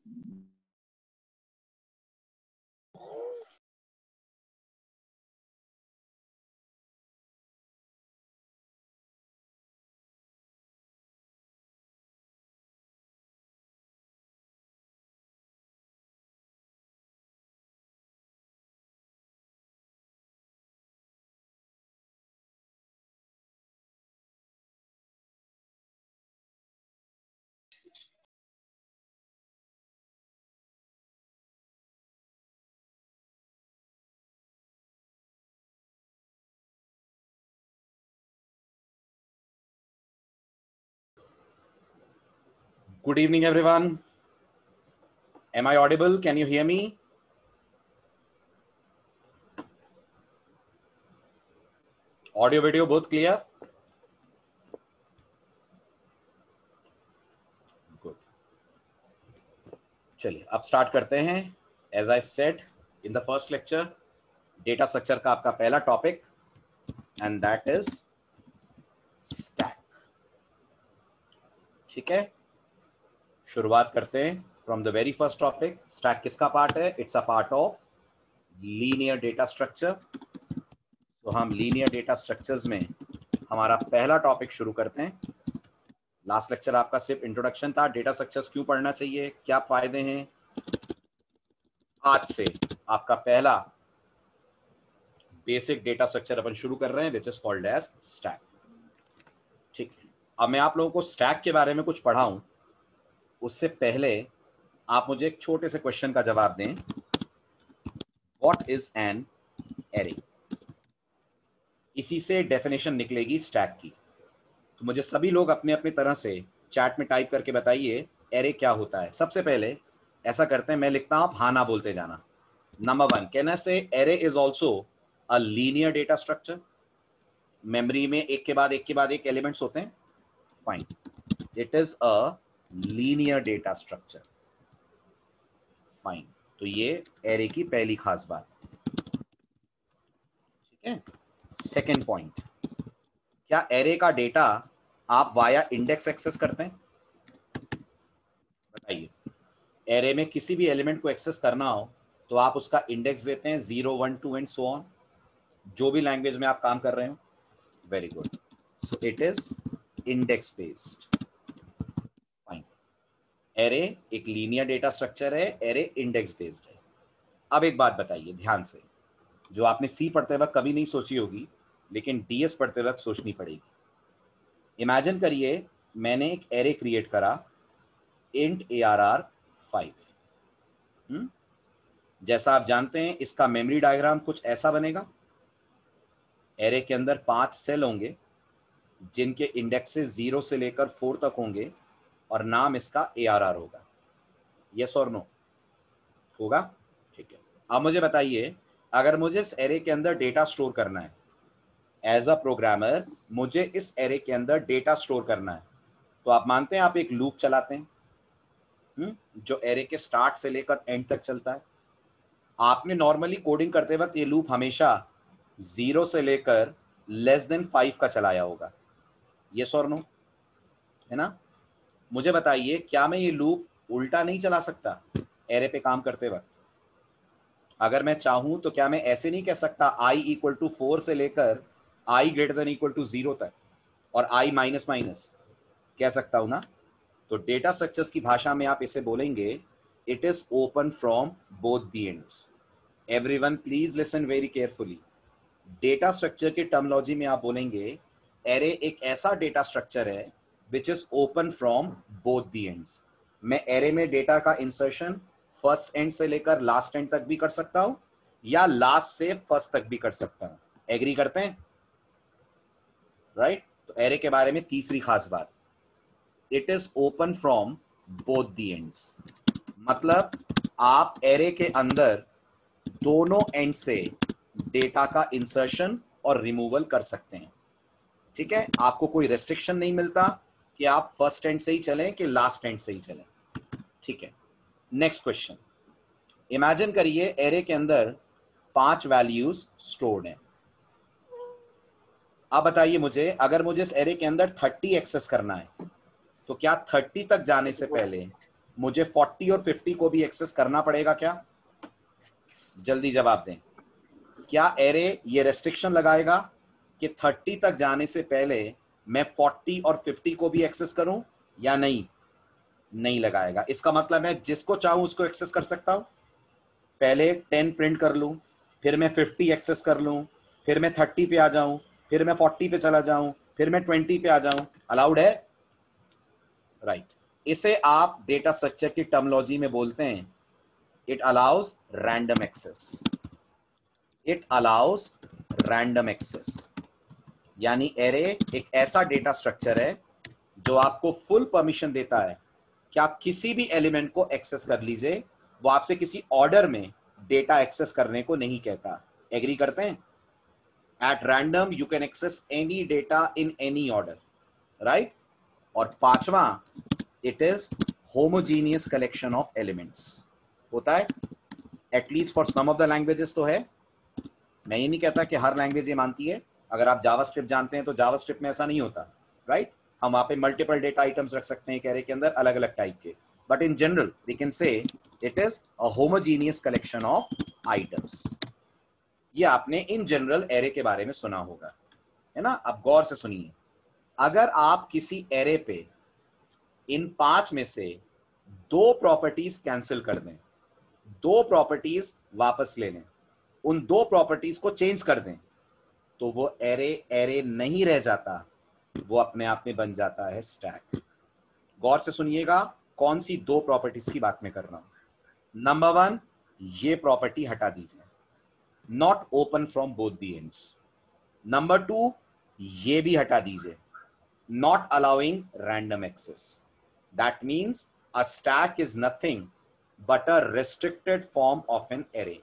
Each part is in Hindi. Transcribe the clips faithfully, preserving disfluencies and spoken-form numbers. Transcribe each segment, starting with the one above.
Good evening, everyone. Am I audible? Can you hear me? Audio, video, both clear? Good. चलिए अब स्टार्ट करते हैं. As I said in the first lecture, data structure का आपका पहला topic and that is stack. ठीक है, शुरुआत करते हैं from the very first topic. Stack किसका पार्ट है? It's a part of linear data structure. तो हम linear data structures में हमारा पहला टॉपिक शुरू करते हैं. लास्ट लेक्चर आपका सिर्फ इंट्रोडक्शन था. डेटा स्ट्रक्चर्स क्यों पढ़ना चाहिए, क्या फायदे हैं. आज से आपका पहला बेसिक डेटा स्ट्रक्चर अपन शुरू कर रहे हैं which is called as stack. ठीक है, अब मैं आप लोगों को स्टैक के बारे में कुछ पढ़ाऊं उससे पहले आप मुझे एक छोटे से क्वेश्चन का जवाब दें. What is an array? इसी से डेफिनेशन निकलेगी स्टैक की. तो मुझे सभी लोग अपने अपने तरह से चैट में टाइप करके बताइए एरे क्या होता है. सबसे पहले ऐसा करते हैं, मैं लिखता हूं, आप हाँ ना बोलते जाना. Number one, can I say array is also a linear data structure? Memory में एक के बाद एक के बाद एक एलिमेंट्स होते हैं. Fine, it is a linear data structure. Fine, तो ये एरे की पहली खास बात. ठीक है. सेकेंड पॉइंट, क्या एरे का डेटा आप वाया इंडेक्स एक्सेस करते हैं? बताइए. एरे में किसी भी एलिमेंट को एक्सेस करना हो तो आप उसका इंडेक्स देते हैं, zero one two and so on, जो भी लैंग्वेज में आप काम कर रहे हो. Very good. So it is index based. Fine. Array एक लीनियर डेटा स्ट्रक्चर है, एरे इंडेक्स बेस्ड है. अब एक बात बताइए ध्यान से, जो आपने सी पढ़ते वक्त कभी नहीं सोची होगी लेकिन डीएस पढ़ते वक्त सोचनी पड़ेगी. इमेजिन करिए मैंने एक एरे क्रिएट करा, int A R R five. Hmm जैसा आप जानते हैं इसका मेमोरी डायग्राम कुछ ऐसा बनेगा. एरे के अंदर पांच सेल होंगे जिनके इंडेक्सेस जीरो से लेकर फोर तक होंगे और नाम इसका ए आर आर होगा. यस और नो? होगा. ठीक है. अब मुझे बताइए, अगर मुझे इस एरे के अंदर डेटा स्टोर करना है, एज अ प्रोग्रामर मुझे इस एरे के अंदर डेटा स्टोर करना है, तो आप मानते हैं आप एक लूप चलाते हैं हुँ? जो एरे के स्टार्ट से लेकर एंड तक चलता है. आपने नॉर्मली कोडिंग करते वक्त ये लूप हमेशा जीरो से लेकर लेस देन फाइव का चलाया होगा. यस और नो? है ना? मुझे बताइए, क्या मैं ये लूप उल्टा नहीं चला सकता एरे पे काम करते वक्त? अगर मैं चाहूं तो क्या मैं ऐसे नहीं कह सकता आई इक्वल टू फोर से लेकर i greater than equal to zero तक और आई माइनस माइनस? कह सकता हूं ना? तो डेटा स्ट्रक्चर्स की भाषा में आप इसे बोलेंगे it is open from both the ends. Everyone please listen very carefully. Data structure की टर्मिनोलॉजी में आप बोलेंगे एरे एक ऐसा डेटा स्ट्रक्चर है which is open from both the ends. मैं एरे में डेटा का इंसर्शन फर्स्ट एंड से लेकर लास्ट एंड तक भी कर सकता हूं या लास्ट से फर्स्ट तक भी कर सकता हूं. एग्री करते हैं? Right right? तो एरे के बारे में तीसरी खास बात, it is open from both the ends. मतलब आप एरे के अंदर दोनों एंड से डेटा का इंसर्शन और रिमूवल कर सकते हैं. ठीक है, आपको कोई रेस्ट्रिक्शन नहीं मिलता कि आप फर्स्ट एंड से ही चलें कि लास्ट एंड से ही चलें. ठीक है. नेक्स्ट क्वेश्चन, इमेजिन करिए एरे के अंदर पांच वैल्यूज स्टोर्ड हैं. अब बताइए मुझे, अगर मुझे इस एरे के अंदर थर्टी एक्सेस करना है तो क्या थर्टी तक जाने से पहले मुझे फोर्टी और फिफ्टी को भी एक्सेस करना पड़ेगा क्या? जल्दी जवाब दें। क्या एरे ये रेस्ट्रिक्शन लगाएगा कि थर्टी तक जाने से पहले मैं फोर्टी और फिफ्टी को भी एक्सेस करूं या नहीं? नहीं लगाएगा। इसका मतलब है जिसको चाहूं उसको एक्सेस कर सकता हूं। पहले टेन प्रिंट कर लूं, फिर मैं फिफ्टी एक्सेस कर लूं, फिर मैं थर्टी पे आ जाऊं, फिर मैं फोर्टी पे चला जाऊं, फिर मैं ट्वेंटी पे आ जाऊं। अलाउड है? Right right. इसे आप डेटा स्ट्रक्चर की टर्मिनोलॉजी में बोलते हैं it allows random access. It allows random access यानी एरे एक ऐसा डेटा स्ट्रक्चर है जो आपको फुल परमिशन देता है कि आप किसी भी एलिमेंट को एक्सेस कर लीजिए। वो आपसे किसी ऑर्डर में डेटा एक्सेस करने को नहीं कहता। एग्री करते हैं? At random you can access any data in any order, right. और पांचवा, it is homogeneous collection of elements होता है, at least for some of the languages तो है। मैं ये नहीं कहता कि हर लैंग्वेज ये मानती है। अगर आप जावास्क्रिप्ट जानते हैं तो जावास्क्रिप्ट में ऐसा नहीं होता, राइट। हम वहां पे मल्टीपल डेटा आइटम्स रख सकते हैं एक एरे के अंदर, अलग अलग टाइप के, but in general we can say it is a homogeneous collection of items. ये आपने इन जनरल एरे के बारे में सुना होगा, है ना। अब गौर से सुनिए, अगर आप किसी एरे पे इन पांच में से दो प्रॉपर्टीज कैंसिल कर दें, दो प्रॉपर्टीज वापस ले लें, उन दो प्रॉपर्टीज को चेंज कर दें, तो वो एरे एरे नहीं रह जाता, वो अपने आप में बन जाता है स्टैक। गौर से सुनिएगा कौन सी दो प्रॉपर्टीज की बात मैं कर रहा हूं। नंबर वन, ये प्रॉपर्टी हटा दीजिए, not open from both the ends. Number two, ये भी हटा दीजिए, not allowing random access. That means a stack is nothing but a restricted form of an array.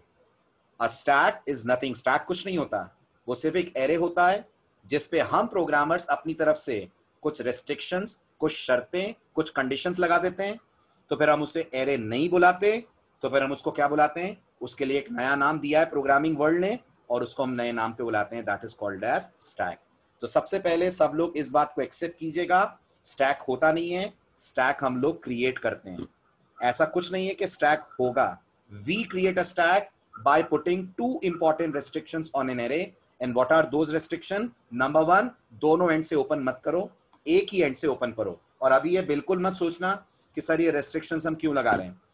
A stack is nothing, stack कुछ नहीं होता, वो सिर्फ एक एरे होता है जिसपे हम प्रोग्रामर्स अपनी तरफ से कुछ रेस्ट्रिक्शंस, कुछ शर्तें, कुछ कंडीशंस लगा देते हैं। तो फिर हम उसे एरे नहीं बुलाते, तो फिर हम उसको क्या बुलाते हैं? उसके लिए एक नया नाम दिया है प्रोग्रामिंग वर्ल्ड ने, और उसको हम नए नाम पे बुलाते हैं, that is called as stack. तो सबसे पहले सब लोग इस बात को एक्सेप्ट कीजिएगा, स्टैक होता नहीं है, स्टैक हम लोग क्रिएट करते हैं। ऐसा कुछ नहीं है कि स्टैक होगा। We create a stack by putting two important restrictions on an array, and what are those restriction? Number one, दोनों एंड से ओपन मत करो, एक ही एंड से ओपन करो। और अभी ये बिल्कुल मत सोचना कि सर ये रेस्ट्रिक्शंस हम क्यों लगा रहे हैं।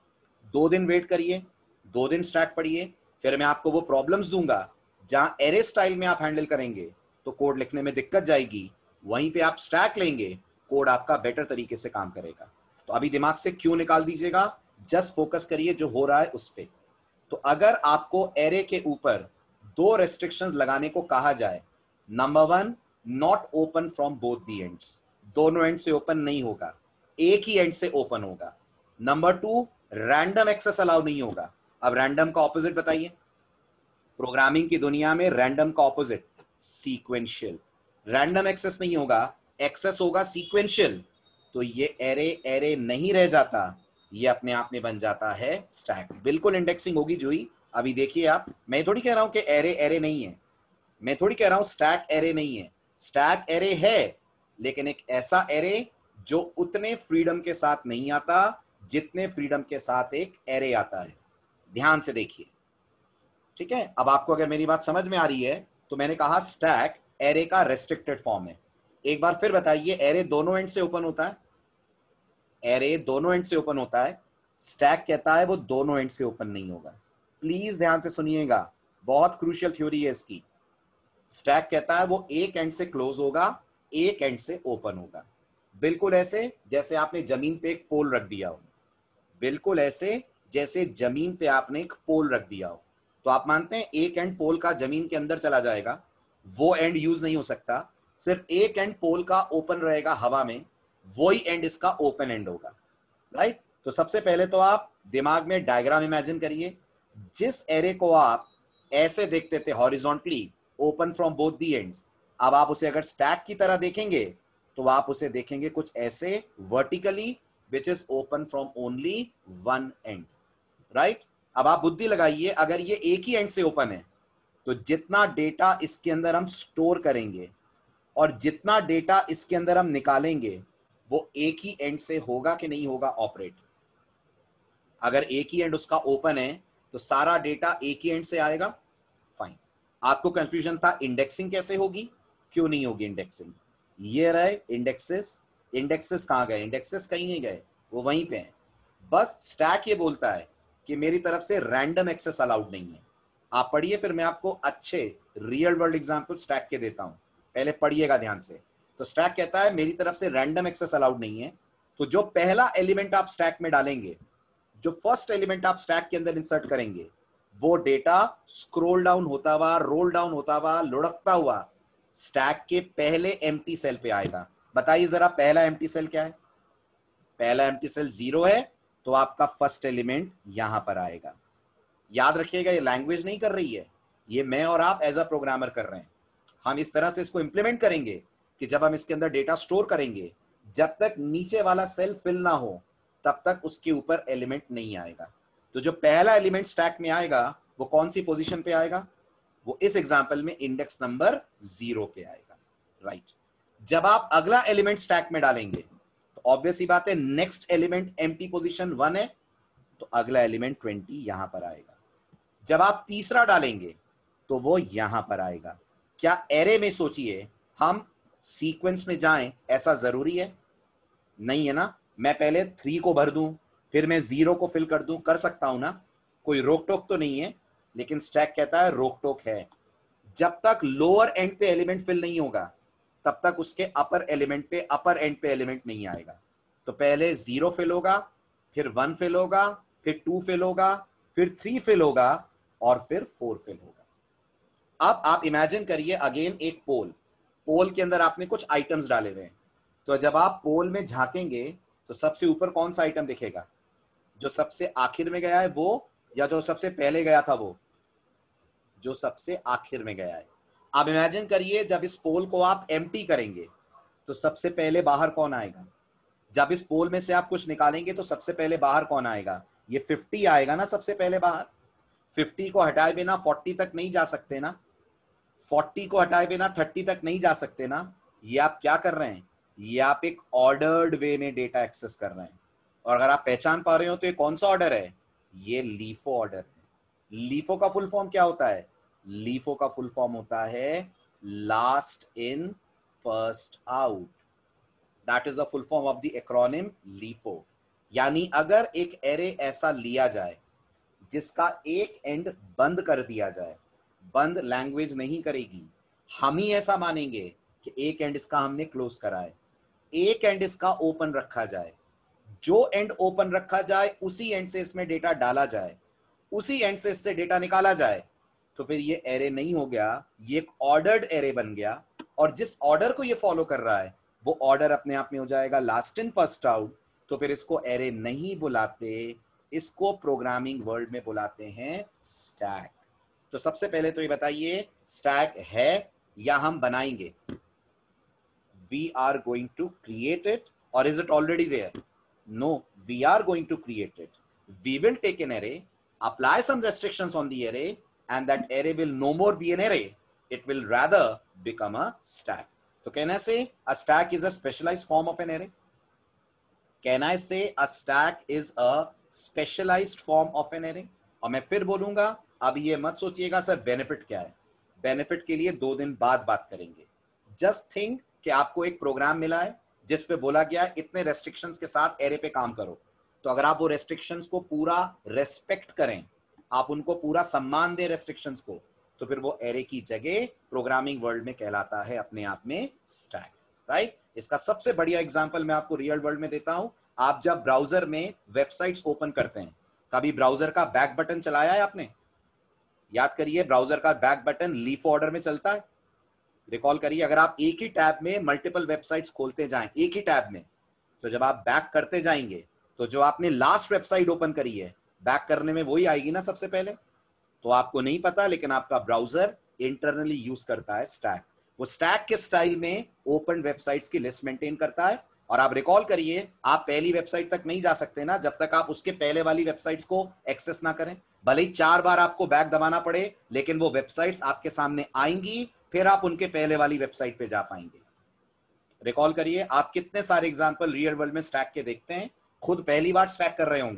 दो दिन वेट करिए, दो दिन स्टैक पढ़िए, फिर मैं आपको वो प्रॉब्लम्स दूंगा जहां एरे स्टाइल में आप हैंडल करेंगे तो कोड लिखने में दिक्कत जाएगी, वहीं पे आप स्टैक लेंगे, कोड आपका बेटर तरीके से काम करेगा। तो अभी दिमाग से क्यों निकाल दीजिएगा, जस्ट फोकस करिए जो हो रहा है उस पर। तो अगर आपको एरे के ऊपर दो रेस्ट्रिक्शंस लगाने को कहा जाए, number one, not open from both the ends, दोनों एंड से ओपन नहीं होगा, एक ही एंड से ओपन होगा। Number two, random access allow नहीं होगा। अब रैंडम का ऑपोजिट बताइए, प्रोग्रामिंग की दुनिया में रैंडम का ऑपोजिट सीक्वेंशियल। रैंडम एक्सेस नहीं होगा, एक्सेस होगा सीक्वेंशियल। तो ये एरे एरे नहीं रह जाता, ये अपने आप में बन जाता है स्टैक। बिल्कुल इंडेक्सिंग होगी जो ही। अभी देखिए आप, मैं थोड़ी कह रहा हूं कि एरे एरे नहीं है, मैं थोड़ी कह रहा हूं स्टैक एरे नहीं है। स्टैक एरे है, लेकिन एक ऐसा एरे जो उतने फ्रीडम के साथ नहीं आता जितने फ्रीडम के साथ एक एरे आता है। ध्यान से देखिए, ठीक है। अब आपको अगर मेरी बात समझ में आ रही है तो मैंने कहा स्टैक एरे का रेस्ट्रिक्टेड फॉर्म है। एक बार फिर बताइए, एरे दोनों एंड से ओपन होता है, एरे दोनों एंड से ओपन होता है, स्टैक कहता है वो दोनों एंड से ओपन नहीं होगा। प्लीज ध्यान से सुनिएगा, बहुत क्रूशियल थ्योरी है इसकी। स्टैक कहता है वो एक एंड से क्लोज होगा, एक एंड से ओपन होगा। बिल्कुल ऐसे जैसे आपने जमीन पे एक पोल रख दिया हो, बिल्कुल ऐसे जैसे जमीन पे आपने एक पोल रख दिया हो। तो आप मानते हैं एक एंड पोल का जमीन के अंदर चला जाएगा, वो एंड यूज नहीं हो सकता, सिर्फ एक एंड पोल का ओपन रहेगा हवा में, वही एंड इसका ओपन एंड होगा, राइट। तो सबसे पहले तो आप दिमाग में डायग्राम इमेजिन करिए। जिस एरे को आप ऐसे देखते थे horizontally, open from both the ends, अब आप उसे अगर स्टैक की तरह देखेंगे तो आप उसे देखेंगे कुछ ऐसे vertically, which is open from only one end, right. अब आप बुद्धि लगाइए, अगर ये एक ही एंड से ओपन है तो जितना डेटा इसके अंदर हम स्टोर करेंगे और जितना डेटा इसके अंदर हम निकालेंगे वो एक ही एंड से होगा कि नहीं होगा ऑपरेट। अगर एक ही एंड उसका ओपन है तो सारा डेटा एक ही एंड से आएगा। फाइन। आपको कंफ्यूजन था इंडेक्सिंग कैसे होगी, क्यों नहीं होगी इंडेक्सिंग? ये रहे इंडेक्सेस। इंडेक्सेस कहाँ गए? इंडेक्सेस कहीं नहीं गए, वो वहीं पे हैं। बस स्टैक ये बोलता है कि मेरी तरफ से रैंडम एक्सेस अलाउड नहीं है। आप पढ़िए, फिर मैं आपको अच्छे रियल वर्ल्ड एग्जांपल स्टैक के देता हूं, पहले पढ़िएगा ध्यान से। तो स्टैक कहता है मेरी तरफ से रैंडम एक्सेस अलाउड नहीं है, तो जो पहला एलिमेंट आप स्टैक में डालेंगे, जो फर्स्ट एलिमेंट आप स्टैक के अंदर इंसर्ट करेंगे, वो डेटा स्क्रॉल डाउन होता हुआ, रोल डाउन होता हुआ, लुढ़कता हुआ स्टैक के पहले एम्प्टी सेल पे आएगा। बताइए जरा पहला एम्प्टी सेल क्या है? पहला एम्प्टी सेल जीरो है, तो आपका फर्स्ट एलिमेंट यहां पर आएगा। याद रखिएगा, ये लैंग्वेज नहीं कर रही है, ये मैं और आप एज अ प्रोग्रामर कर रहे हैं। हम इस तरह से इसको इंप्लीमेंट करेंगे कि जब हम इसके अंदर डेटा स्टोर करेंगे, जब तक नीचे वाला सेल फिल ना हो तब तक उसके ऊपर एलिमेंट नहीं आएगा। तो जो पहला एलिमेंट स्टैक में आएगा वो कौन सी पोजीशन पे आएगा? वो इस एग्जांपल में इंडेक्स नंबर जीरो पे आएगा, राइट। जब आप अगला एलिमेंट स्टैक में डालेंगे तो ऑब्वियस ही बात है, next element empty position one है, तो अगला एलिमेंट ट्वेंटी यहां पर आएगा। जब आप तीसरा डालेंगे तो वो यहां पर आएगा। क्या एरे में सोचिए हम सीक्वेंस में जाएं, ऐसा जरूरी है? नहीं है ना। मैं पहले थ्री को भर दूं, फिर मैं जीरो को फिल कर दूं, कर सकता हूं ना, कोई रोक टोक तो नहीं है। लेकिन स्टैक कहता है रोक टोक है। जब तक लोअर एंड पे एलिमेंट फिल नहीं होगा तब तक उसके अपर एलिमेंट पे अपर एंड पे एलिमेंट नहीं आएगा। तो पहले जीरो फिल होगा, फिर वन फिल होगा, फिर टू फिल होगा, फिर थ्री फिल होगा और फिर फोर फिल होगा। अब आप इमेजिन करिए अगेन एक पोल, पोल के अंदर आपने कुछ आइटम्स डाले हुए हैं। तो जब आप पोल में झांकेंगे तो सबसे ऊपर कौन सा आइटम दिखेगा? जो सबसे आखिर में गया है वो, या जो सबसे पहले गया था वो? जो सबसे आखिर में गया है। आप इमेजिन करिए जब इस पोल को आप एम्प्टी करेंगे तो सबसे पहले बाहर कौन आएगा? जब इस पोल में से आप कुछ निकालेंगे तो सबसे पहले बाहर कौन आएगा? ये फिफ्टी आएगा ना सबसे पहले बाहर। फिफ्टी को हटाए बिना फोर्टी तक नहीं जा सकते ना, फोर्टी को हटाए बिना थर्टी तक नहीं जा सकते ना। ये आप क्या कर रहे हैं? ये आप एक ऑर्डर्ड वे में डेटा एक्सेस कर रहे हैं। और अगर आप पहचान पा रहे हो तो ये कौन सा ऑर्डर है? ये लीफो ऑर्डर है। लीफो का फुल फॉर्म क्या होता है? लीफो का फुल फॉर्म होता है last in first out. That is a full form of the acronym LIFO. यानी अगर एक एरे ऐसा लिया जाए जिसका एक एंड बंद कर दिया जाए, बंद लैंग्वेज नहीं करेगी, हम ही ऐसा मानेंगे कि एक एंड इसका हमने क्लोज करा है, एक एंड इसका ओपन रखा जाए, जो एंड ओपन रखा जाए उसी एंड से इसमें डेटा डाला जाए, उसी एंड से इससे डेटा निकाला जाए, तो फिर ये एरे नहीं हो गया, ये एक ऑर्डर्ड एरे बन गया। और जिस ऑर्डर को ये फॉलो कर रहा है वो ऑर्डर अपने आप में हो जाएगा लास्ट इन फर्स्ट आउट। तो फिर इसको एरे नहीं बुलाते, इसको प्रोग्रामिंग वर्ल्ड में बुलाते हैं स्टैक। तो सबसे पहले तो ये बताइए स्टैक है या हम बनाएंगे? We are going to create it, और is it already there? No, we are going to create it. We will take an array, apply some restrictions on the array, and that array will no more be an array, it will rather become a stack. So can I say a stack is a specialized form of an array? Can I say a stack is a specialized form of an array? और मैं फिर बोलूंगा, अब ये मत सोचिएगा सर बेनिफिट क्या है। बेनिफिट के लिए दो दिन बाद बात करेंगे। जस्ट थिंक कि आपको एक प्रोग्राम मिला है जिस पे बोला गया है इतने रेस्ट्रिक्शंस के साथ एरे पे काम करो। तो अगर आप वो रेस्ट्रिक्शंस को पूरा रेस्पेक्ट करें, आप उनको पूरा सम्मान दें रेस्ट्रिक्शंस को, तो फिर वो एरे की जगह प्रोग्रामिंग वर्ल्ड में कहलाता है अपने आप में स्टैक, राइट। इसका सबसे बढ़िया एग्जांपल मैं आपको रियल वर्ल्ड में देता हूं। आप जब ब्राउजर में वेबसाइट्स ओपन करते हैं, कभी ब्राउजर का बैक बटन चलाया है आपने? याद करिए, ब्राउजर का बैक बटन लीफ ऑर्डर में चलता है। रिकॉल करिए, अगर आप एक ही टैब में मल्टीपल वेबसाइट्स खोलते जाएं एक ही टैब में, तो जब आप बैक करते जाएंगे तो जो आपने लास्ट वेबसाइट ओपन करी है बैक करने में वही आएगी ना सबसे पहले। तो आपको नहीं पता, लेकिन आपका ब्राउजर इंटरनली यूज करता है स्टैक। वो स्टैक के स्टाइल में ओपन वेबसाइट्स की लिस्ट मेंटेन करता है। और आप रिकॉल करिए, आप पहली वेबसाइट तक नहीं जा सकते ना जब तक आप उसके पहले वाली वेबसाइट्स को एक्सेस ना करें। भले ही चार बार आपको बैक दबाना पड़े, लेकिन वो वेबसाइट्स आपके सामने आएंगी, फिर आप उनके पहले वाली वेबसाइट पे जा पाएंगे। रिकॉल करिए, आप कितने सारे एग्जांपल रियल वर्ल्ड में स्टैक के देखते हैं। खुद पहली बार स्टैक कर रहे होंगे,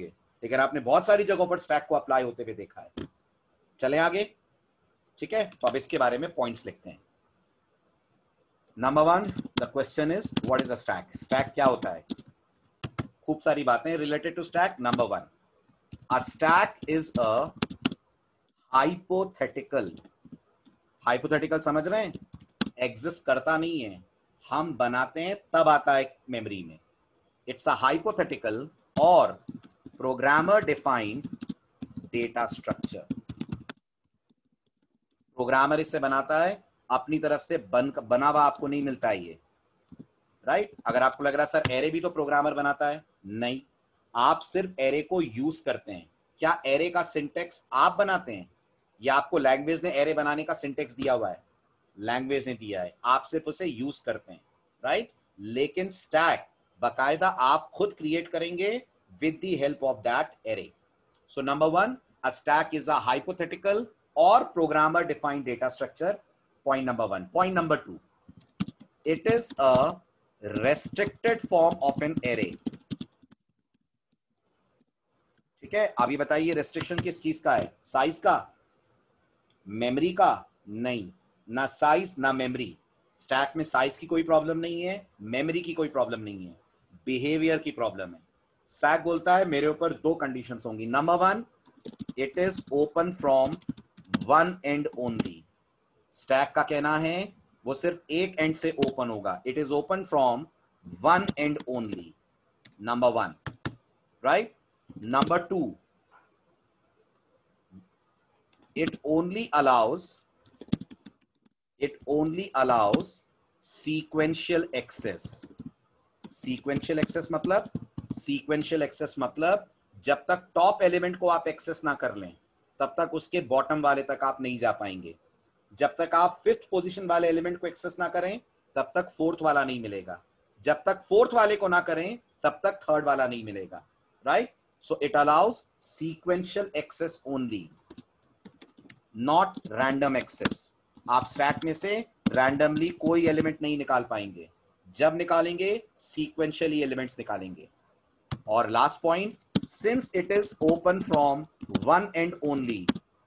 लेकिन आपने बहुत सारी जगहों पर स्टैक को अप्लाई होते हुए देखा है। चलें आगे, ठीक है। तो अब इसके बारे में पॉइंट्स लिखते हैं। Number one, the question is what is a stack. Stack क्या होता है? खूब सारी बातें related to stack. Number one, a stack is a hypothetical. Hypothetical समझ रहे हैं? एग्जिस्ट करता नहीं है, हम बनाते हैं तब आता है मेमोरी में। इट्स अ हाइपोथेटिकल और programmer defined data structure. Programmer इसे बनाता है, अपनी तरफ से बन बना हुआ आपको नहीं मिलता है ये, राइट। अगर आपको लग रहा है सर एरे भी तो प्रोग्रामर बनाता है, नहीं, आप सिर्फ एरे को यूज करते हैं। क्या एरे का सिंटेक्स आप बनाते हैं या आपको लैंग्वेज ने एरे बनाने का सिंटेक्स दिया हुआ है? लैंग्वेज ने दिया है, आप सिर्फ उसे यूज करते हैं, राइट। लेकिन स्टैक बाकायदा आप खुद क्रिएट करेंगे with the help of that array. So number one, a stack is a hypothetical और programmer defined data structure. Point number one. Point number two, it is a restricted form of an array। ठीक है, अभी बताइए रेस्ट्रिक्शन किस चीज का है? साइज का, मेमोरी का? नहीं, ना साइज ना मेमोरी। स्टैक में साइज की कोई प्रॉब्लम नहीं है, मेमोरी की कोई प्रॉब्लम नहीं है, बिहेवियर की प्रॉब्लम है। स्टैक बोलता है मेरे ऊपर दो कंडीशंस होंगी। Number one, it is open from one end only. Stack का कहना है वो सिर्फ एक एंड से ओपन होगा। It is open from one end only. Number one, right. Number two, it only allows it only allows sequential access। sequential access मतलब sequential access मतलब जब तक टॉप एलिमेंट को आप एक्सेस ना कर लें तब तक उसके बॉटम वाले तक आप नहीं जा पाएंगे। जब तक आप फिफ्थ पोजीशन वाले एलिमेंट को एक्सेस ना करें तब तक फोर्थ वाला नहीं मिलेगा। जब तक फोर्थ वाले को ना करें तब तक थर्ड वाला नहीं मिलेगा, right. So it allows sequential access only, not random access. आप स्टैक में से रैंडमली कोई एलिमेंट नहीं निकाल पाएंगे, जब निकालेंगे सीक्वेंशियली एलिमेंट्स निकालेंगे। और last point, since it is open from one end only,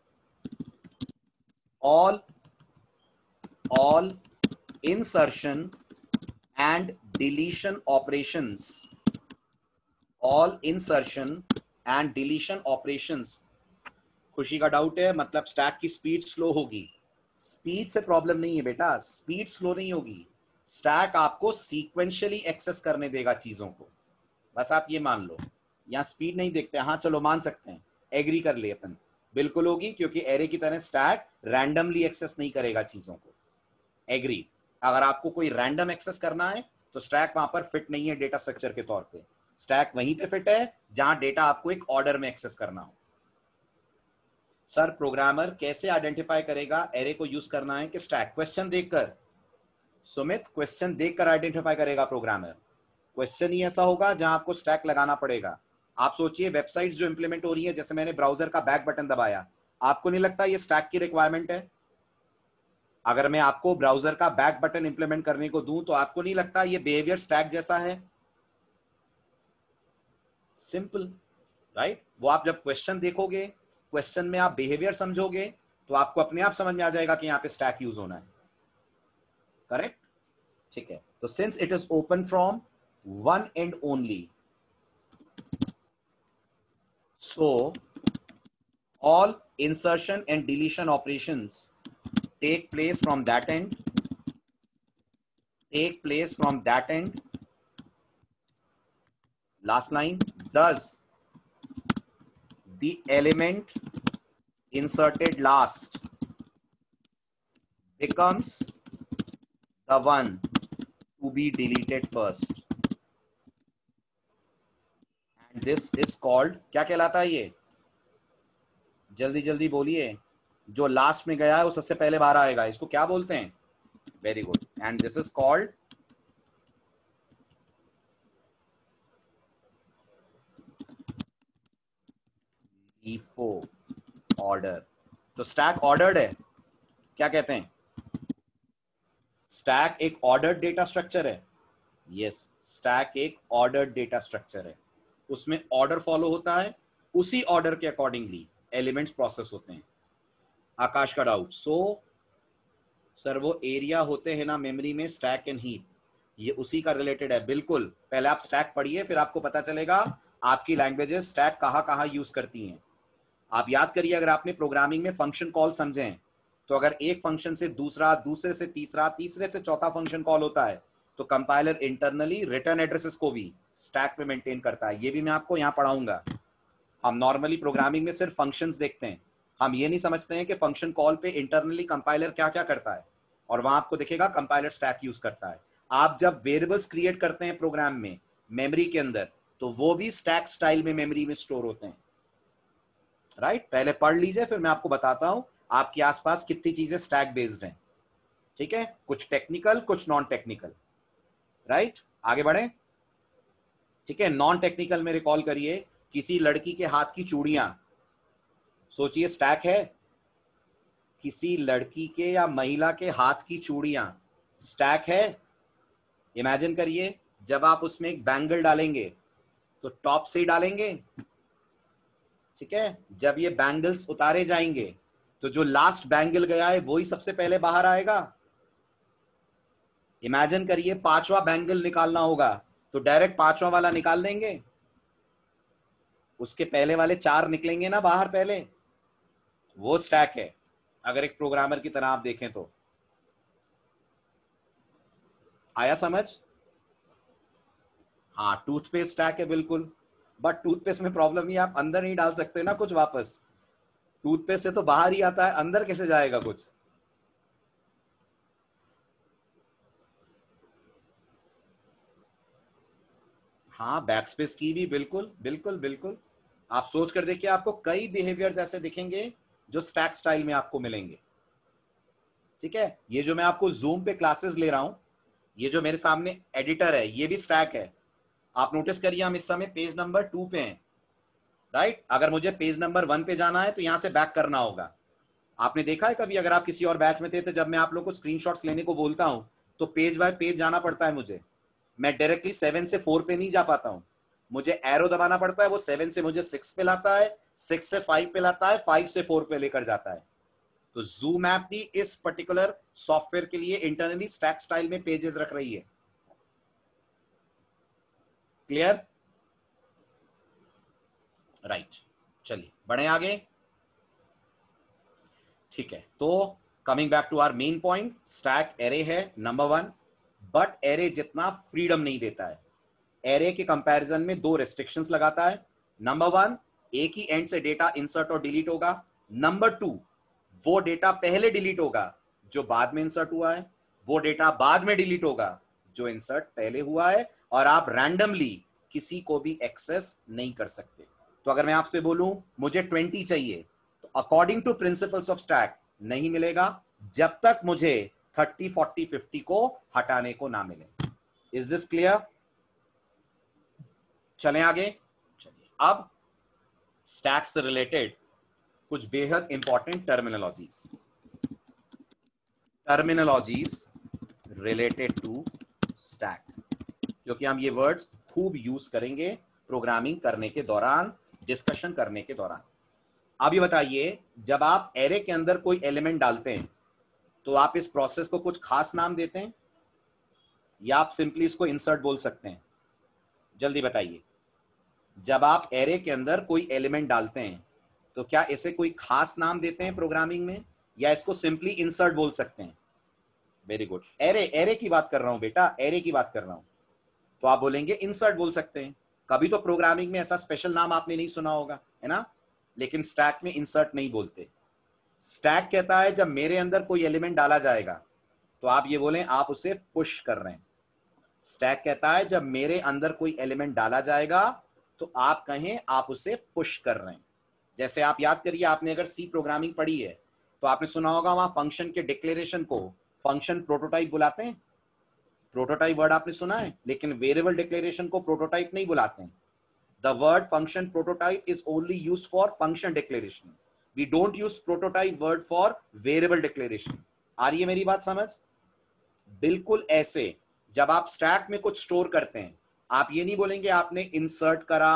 all all insertion and deletion operations all insertion and deletion operations. Khushi का डाउट है, मतलब स्टैक की स्पीड स्लो होगी। स्पीड से प्रॉब्लम नहीं है बेटा, स्पीड स्लो नहीं होगी। स्टैक आपको सीक्वेंशियली एक्सेस करने देगा चीजों को, बस आप ये मान लो। यहां स्पीड नहीं देखते, हाँ चलो मान सकते हैं, एग्री कर ले अपन, बिल्कुल होगी, क्योंकि एरे की तरह स्टैक रैंडमली एक्सेस नहीं करेगा चीजों को। एग्री। अगर आपको कोई रैंडम एक्सेस करना है तो स्टैक वहां पर फिट नहीं है डेटा स्ट्रक्चर के तौर पे। स्टैक वहीं पे फिट है जहां डेटा आपको एक ऑर्डर में एक्सेस करना हो। सर प्रोग्रामर कैसे आइडेंटिफाई करेगा एरे को यूज करना है कि स्टैक? क्वेश्चन देखकर सुमित, क्वेश्चन देखकर आइडेंटिफाई करेगा प्रोग्रामर। क्वेश्चन ही ऐसा होगा जहां आपको स्टैक लगाना पड़ेगा। आप सोचिए वेबसाइट्स जो इंप्लीमेंट हो रही है, जैसे मैंने ब्राउजर का बैक बटन दबाया, आपको नहीं लगता ये स्टैक की रिक्वायरमेंट है? अगर मैं आपको ब्राउजर का बैक बटन इंप्लीमेंट करने को दूं तो आपको नहीं लगता ये बिहेवियर स्टैक जैसा है? Simple, right. वो आप जब क्वेश्चन देखोगे, क्वेश्चन में आप बिहेवियर समझोगे तो आपको अपने आप समझ में आ जाएगा कि यहां पे स्टैक यूज होना है, करेक्ट। ठीक है, तो since it is open from one end only, so all insertion and deletion operations take place from that end take place from that end last line, thus the element inserted last becomes the one to be deleted first, and this is called, क्या कहलाता है ये? जल्दी जल्दी बोलिए, जो लास्ट में गया है वो सबसे पहले बाहर आएगा, इसको क्या बोलते हैं? Very good, and this is called LIFO order. तो स्टैक ऑर्डर्ड है, क्या कहते हैं? स्टैक एक ऑर्डर्ड डेटा स्ट्रक्चर है। यस, स्टैक एक ऑर्डर्ड डेटा स्ट्रक्चर है, उसमें ऑर्डर फॉलो होता है उसी ऑर्डर के अकॉर्डिंगली एलिमेंट्स प्रोसेस होते हैं। आकाश का डाउट, सो सर वो एरिया होते हैं ना मेमोरी में, स्टैक एंड हीप, ये उसी का रिलेटेड है। बिल्कुल, पहले आप स्टैक पढ़िए, फिर आपको पता चलेगा आपकी लैंग्वेजेस स्टैक कहाँ कहाँ यूज करती हैं। आप याद करिए, अगर आपने प्रोग्रामिंग में फंक्शन कॉल समझे हैं, तो अगर एक फंक्शन से दूसरा, दूसरे से तीसरा, तीसरे से चौथा फंक्शन कॉल होता है, तो कंपाइलर इंटरनली रिटर्न एड्रेसेस को भी स्टैक पे मेंटेन करता है। ये भी मैं आपको यहाँ पढ़ाऊंगा। हम नॉर्मली प्रोग्रामिंग में सिर्फ फंक्शंस देखते हैं, हम ये नहीं समझते हैं कि फंक्शन कॉल पे इंटरनली कंपाइलर क्या क्या करता है, और वहां आपको दिखेगा कंपाइलर स्टैक यूज करता है। आप जब वेरिएबल्स क्रिएट करते हैं प्रोग्राम में मेमोरी के अंदर, तो वो भी स्टैक स्टाइल में मेमोरी में स्टोर होते हैं। Right right? पहले पढ़ लीजिए, फिर मैं आपको बताता हूं आपके आसपास कितनी चीजें स्टैक बेस्ड हैं। ठीक है, कुछ टेक्निकल, कुछ नॉन टेक्निकल। राइट, आगे बढ़े। ठीक है, नॉन टेक्निकल में रिकॉल करिए, किसी लड़की के हाथ की चूड़ियां, सोचिए स्टैक है। किसी लड़की के या महिला के हाथ की चूड़ियां स्टैक है। इमेजिन करिए, जब आप उसमें एक बैंगल डालेंगे तो टॉप से ही डालेंगे। ठीक है, जब ये बैंगल्स उतारे जाएंगे तो जो लास्ट बैंगल गया है वही सबसे पहले बाहर आएगा। इमेजिन करिए पांचवा बैंगल निकालना होगा, तो डायरेक्ट पांचवा वाला निकाल लेंगे, उसके पहले वाले चार निकलेंगे ना बाहर पहले। वो स्टैक है, अगर एक प्रोग्रामर की तरह आप देखें तो। आया समझ? हाँ, टूथपेस्ट स्टैक है बिल्कुल, बट टूथपेस्ट में प्रॉब्लम ही, आप अंदर नहीं डाल सकते ना कुछ वापस। टूथपेस्ट से तो बाहर ही आता है, अंदर कैसे जाएगा कुछ? हाँ, बैकस्पेस की भी बिल्कुल बिल्कुल बिल्कुल। आप सोच कर देखिए, आपको कई बिहेवियर्स ऐसे दिखेंगे जो स्टैक स्टाइल में आपको मिलेंगे। ठीक है, ये जो मैं आपको जूम पे क्लासेस ले रहा हूं, ये जो मेरे सामने एडिटर है, ये भी स्टैक है। आप नोटिस करिए, हम इस समय पेज नंबर टू पे हैं। राइट, अगर मुझे पेज नंबर वन पे जाना है तो यहां से बैक करना होगा। आपने देखा है कभी, अगर आप किसी और बैच में थे, तो जब मैं आप लोग को स्क्रीनशॉट्स लेने को बोलता हूं तो पेज बाय पेज जाना पड़ता है मुझे। मैं डायरेक्टली सेवन से फोर पे नहीं जा पाता हूं, मुझे एरो दबाना पड़ता है, वो सेवन से मुझे सिक्स पे लाता है, सिक्स से फाइव पे लाता है, फाइव से फोर पे लेकर जाता है। तो जूम ऐप भी इस पर्टिकुलर सॉफ्टवेयर के लिए इंटरनली स्टैक स्टाइल में पेजेस रख रही है। क्लियर? राइट, चलिए बढ़े आगे। ठीक है, तो coming back to our main point, stack array है नंबर वन, बट एरे जितना फ्रीडम नहीं देता है। एरे के कंपैरिजन में दो रेस्ट्रिक्शंस लगाता है। नंबर वन, एक ही एंड से डेटा इंसर्ट और डिलीट होगा। नंबर टू, वो डेटा पहले डिलीट होगा जो बाद में इंसर्ट हुआ है, वो डेटा बाद में डिलीट होगा जो इंसर्ट पहले हुआ है, और आप रैंडमली किसी को भी एक्सेस नहीं कर सकते। तो अगर मैं आपसे बोलूं मुझे ट्वेंटी चाहिए, तो according to principles of stack नहीं मिलेगा जब तक मुझे थर्टी, फोर्टी, फिफ्टी को हटाने को ना मिले। Is this clear? चलें आगे। चलिए, अब स्टैक से रिलेटेड कुछ बेहद important terminologies terminologies related to stack, क्योंकि हम ये वर्ड्स खूब यूज करेंगे प्रोग्रामिंग करने के दौरान, डिस्कशन करने के दौरान। अब ये बताइए, जब आप एरे के अंदर कोई एलिमेंट डालते हैं तो आप इस प्रोसेस को कुछ खास नाम देते हैं, या आप सिंपली इसको इंसर्ट बोल सकते हैं? जल्दी बताइए। जब आप एरे के अंदर कोई एलिमेंट डालते हैं तो क्या इसे कोई खास नाम देते हैं प्रोग्रामिंग में, या इसको सिंपली इंसर्ट बोल सकते हैं? वेरी गुड, एरे एरे की बात कर रहा हूं बेटा, एरे की बात कर रहा हूं। तो आप बोलेंगे इंसर्ट बोल सकते हैं। कभी तो प्रोग्रामिंग में ऐसा स्पेशल नाम आपने नहीं सुना होगा, है ना? लेकिन स्टैक में इंसर्ट नहीं बोलते। स्टैक कहता है जब मेरे अंदर कोई एलिमेंट डाला जाएगा तो आप ये बोलें आप उसे पुश कर रहे हैं। स्टैक कहता है जब मेरे अंदर कोई एलिमेंट डाला जाएगा तो आप कहें आप उसे पुश कर रहे हैं। जैसे आप याद करिए, आपने अगर सी प्रोग्रामिंग पढ़ी है तो आपने सुना होगा वहां फंक्शन के डिक्लेरेशन को फंक्शन प्रोटोटाइप बुलाते हैं। प्रोटोटाइप वर्ड आपने सुना है, लेकिन वेरिएबल डिक्लेरेशन को प्रोटोटाइप नहीं बुलाते हैं। The word function prototype is only used for function declaration. We don't use prototype word for variable declaration. आ रही है मेरी बात समझ? बिल्कुल ऐसे जब आप स्टैक में कुछ स्टोर करते हैं, आप ये नहीं बोलेंगे आपने इंसर्ट करा,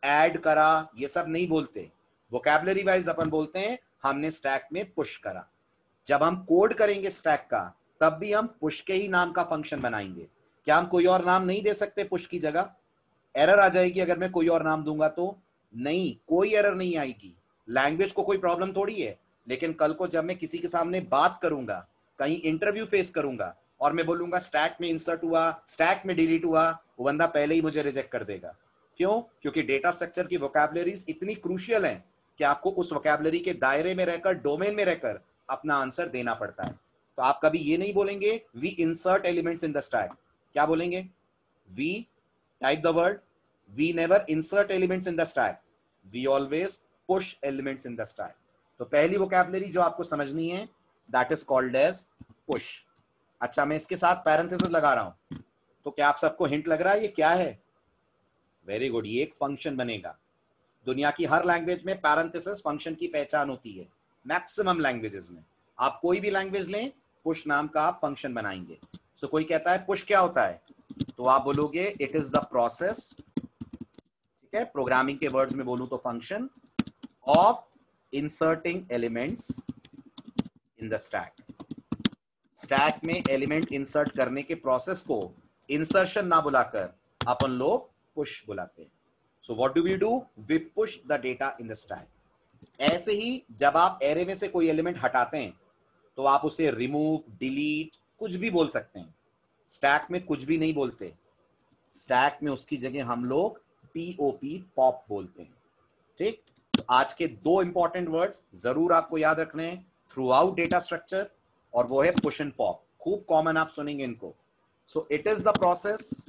ऐड करा, ये सब नहीं बोलते। वोकैबुलरी वाइज अपन बोलते हैं हमने स्टैक में पुश करा। जब हम कोड करेंगे स्टैक का, तब भी हम पुश के ही नाम का फंक्शन बनाएंगे। क्या हम कोई और नाम नहीं दे सकते पुश की जगह? एरर आ जाएगी अगर मैं कोई और नाम दूंगा तो? नहीं, कोई एरर नहीं आएगी। लैंग्वेज को कोई प्रॉब्लम थोड़ी है। लेकिन कल को जब मैं किसी के सामने बात करूंगा, कहीं इंटरव्यू फेस करूंगा और मैं बोलूंगा स्टैक में इंसर्ट हुआ, स्टैक में डिलीट हुआ, वो बंदा पहले ही मुझे रिजेक्ट कर देगा। क्यों? क्योंकि डेटा स्ट्रक्चर की वोकैबुलरीज इतनी क्रूशियल हैं कि आपको उस वोकैबुलरी के दायरे में रहकर, डोमेन में रहकर अपना आंसर देना पड़ता है। तो आप कभी ये नहीं बोलेंगे we insert elements in the stack. क्या बोलेंगे? We type the word, we never insert elements in the stack, we always push elements in the stack. तो पहली वोकैबुलरी जो आपको समझनी है, that is called as push. अच्छा, मैं इसके साथ पैरेंथेसिस लगा रहा हूं, तो क्या आप सबको हिंट लग रहा है ये क्या है? वेरी गुड, ये एक फंक्शन बनेगा। दुनिया की हर लैंग्वेज में पैरेंथेसिस फंक्शन की पहचान होती है। मैक्सिमम लैंग्वेजेस में आप कोई भी लैंग्वेज लें, पुश नाम का आप फंक्शन बनाएंगे। सो so, कोई कहता है पुश क्या होता है, तो आप बोलोगे इट इज द प्रोसेस, ठीक है, प्रोग्रामिंग के वर्ड्स में बोलूं तो function of inserting elements in the stack. Stack में एलिमेंट इंसर्ट करने के प्रोसेस को इंसर्शन ना बुलाकर अपन लोग पुश बुलाते हैं। So what do we do? We push the data in the stack. ऐसे ही जब आप एरे में से कोई एलिमेंट हटाते हैं तो आप उसे रिमूव, डिलीट, कुछ भी बोल सकते हैं। स्टैक में कुछ भी नहीं बोलते। स्टैक में उसकी जगह हम लोग पीओपी, पॉप बोलते हैं। ठीक, तो आज के दो इंपॉर्टेंट वर्ड्स जरूर आपको याद रखने हैं थ्रू आउट डेटा स्ट्रक्चर, और वो है पुश एंड पॉप। खूब कॉमन आप सुनेंगे इनको। So it is the process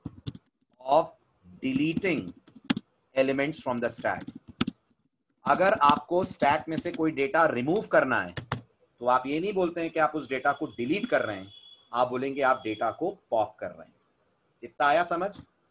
of deleting elements from the stack. अगर आपको स्टैक में से कोई डेटा रिमूव करना है तो आप ये नहीं बोलते हैं कि आप उस डेटा को डिलीट कर रहे हैं, आप बोलेंगे आप डेटा को पॉप कर रहे हैं। इतना आया समझ?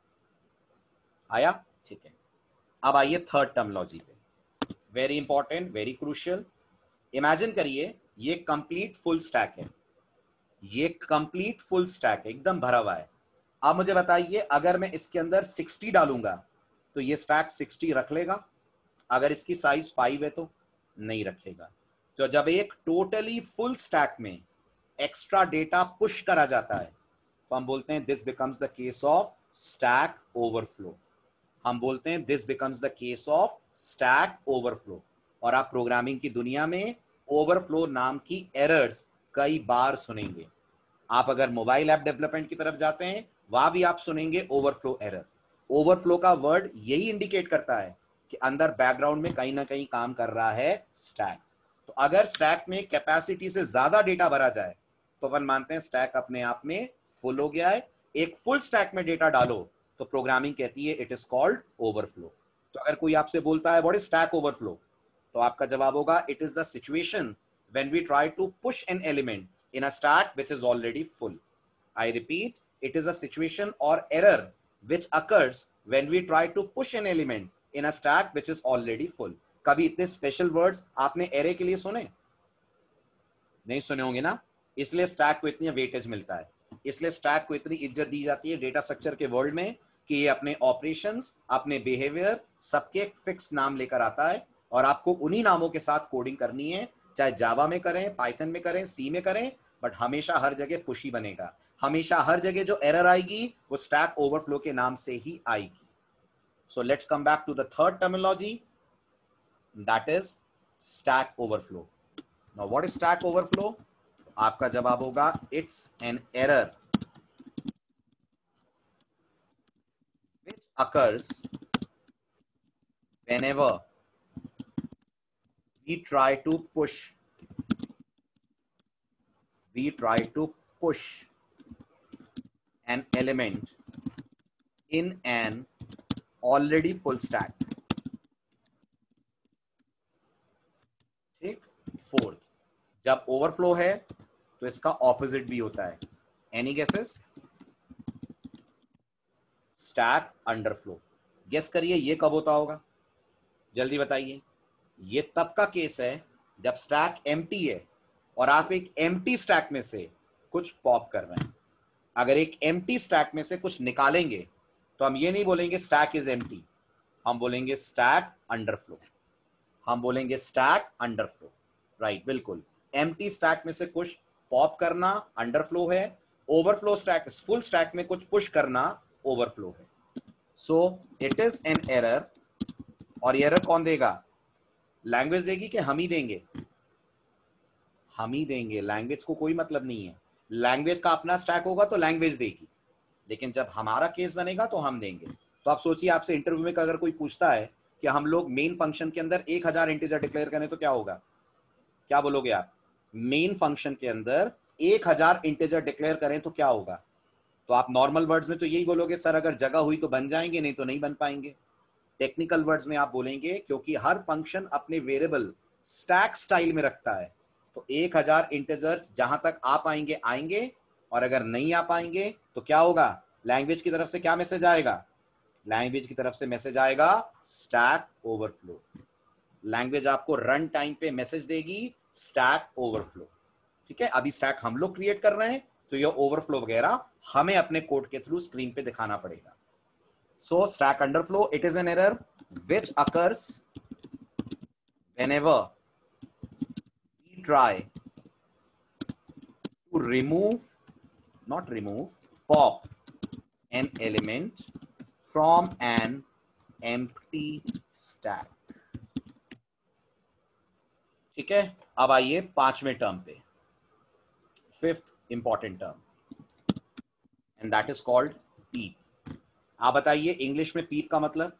आया? ठीक है। अब आइए थर्ड टर्मिनोलॉजी पे। Very important, very crucial. Imagine करिए ये कंप्लीट फुल स्टैक है। ये कंप्लीट फुल स्टैक है, एकदम भरा हुआ है। अब मुझे बताइए, अगर मैं इसके अंदर साठ डालूंगा तो ये स्टैक साठ रख लेगा? अगर इसकी साइज फाइव है तो नहीं रखेगा। तो जब एक टोटली फुल स्टैक में एक्स्ट्रा डेटा पुश करा जाता है तो हम बोलते हैं this becomes the case of stack overflow. हम बोलते हैं this becomes the case of stack overflow. और आप प्रोग्रामिंग की दुनिया में ओवरफ्लो नाम की एरर्स कई बार सुनेंगे। आप अगर मोबाइल ऐप डेवलपमेंट की तरफ जाते हैं, वहां भी आप सुनेंगे ओवरफ्लो एरर। ओवरफ्लो का वर्ड यही इंडिकेट करता है कि अंदर बैकग्राउंड में कहीं ना कहीं काम कर रहा है स्टैक। तो अगर स्टैक में कैपेसिटी से ज्यादा डेटा भरा जाए तो अपन मानते हैं स्टैक अपने आप में फुल हो गया है। एक फुल स्टैक में डेटा डालो तो प्रोग्रामिंग कहती है इट इज कॉल्ड ओवरफ्लो। तो अगर कोई आपसे बोलता है व्हाट इज स्टैक ओवरफ्लो, तो आपका जवाब होगा it is the situation when we try to push an element in a stack which is already full. I repeat, it is a situation or error which occurs when we try to push an element in a stack which is already full. कभी इतने स्पेशल वर्ड्स आपने एरे के लिए सुने? नहीं सुने होंगे ना, इसलिए स्टैक को इतनी वेटेज मिलता है, इसलिए स्टैक को इतनी इज्जत दी जाती है डेटा स्ट्रक्चर के वर्ल्ड में कि ये अपने ऑपरेशंस, अपने बिहेवियर सबके एक फिक्स नाम लेकर आता है और आपको उन्हीं नामों के साथ कोडिंग करनी है, चाहे जावा में करें, पाइथन में करें, सी में करें, बट हमेशा हर जगह पुश ही बनेगा। हमेशा हर जगह जो एरर आएगी वो स्टैक ओवरफ्लो के नाम से ही आएगी। So let's come back to the third terminology, that is stack overflow. Now what is stack overflow? आपका जवाब होगा it's an error which occurs whenever we try to push we try to push an element in an already full stack. ठीक। फोर्थ, जब ओवरफ्लो है तो इसका ऑपोजिट भी होता है। Any guesses? Stack underflow. Guess करिए ये कब होता होगा, जल्दी बताइए। ये तब का केस है जब स्टैक एम्प्टी है और आप एक एम्प्टी स्टैक में से कुछ पॉप कर रहे हैं। अगर एक एम्प्टी स्टैक में से कुछ निकालेंगे तो हम ये नहीं बोलेंगे स्टैक इज एम्प्टी, हम बोलेंगे स्टैक अंडरफ्लो, हम बोलेंगे स्टैक अंडरफ्लो, राइट, बिल्कुल। एम्प्टी स्टैक में से कुछ पॉप करना अंडरफ्लो है, ओवरफ्लो स्टैक, फुल स्टैक में कुछ पुश करना ओवरफ्लो है। So it is an error, और एरर कौन देगा? लैंग्वेज देगी कि हम ही देंगे? हम ही देंगे, लैंग्वेज को कोई मतलब नहीं है। लैंग्वेज का अपना स्टैक होगा तो लैंग्वेज देगी, लेकिन जब हमारा केस बनेगा तो हम देंगे। तो आप सोचिए, आपसे इंटरव्यू में अगर कोई पूछता है कि हम लोग मेन फंक्शन के अंदर एक हजार इंटीजर डिक्लेयर करें तो क्या होगा? क्या बोलोगे आप? मेन फंक्शन के अंदर एक हजार इंटीजर डिक्लेयर करें तो क्या होगा? तो आप नॉर्मल वर्ड्स में तो यही बोलोगे, सर अगर जगह हुई तो बन जाएंगे, नहीं तो नहीं बन पाएंगे। टेक्निकल वर्ड्स में आप बोलेंगे क्योंकि हर फंक्शन अपने वेरिएबल स्टैक स्टाइल में रखता है, तो एक हजार इंटीजर्स जहां तक आ पाएंगे आएंगे, और अगर नहीं आ पाएंगे तो क्या होगा? लैंग्वेज की तरफ से क्या मैसेज आएगा? लैंग्वेज की तरफ से मैसेज आएगा स्टैक ओवरफ्लो। लैंग्वेज आपको रन टाइम पे मैसेज देगी स्टैक ओवरफ्लो, ठीक है। अभी स्टैक हम लोग क्रिएट कर रहे हैं, तो ये ओवरफ्लो वगैरह हमें अपने कोड के थ्रू स्क्रीन पे दिखाना पड़ेगा। So stack underflow, it is an error which occurs whenever we try to remove, not remove, pop an element from an empty stack, ठीक है। अब आइए पांचवें टर्म पे, fifth important term, and that is called peep. आप बताइए इंग्लिश में पीप का मतलब?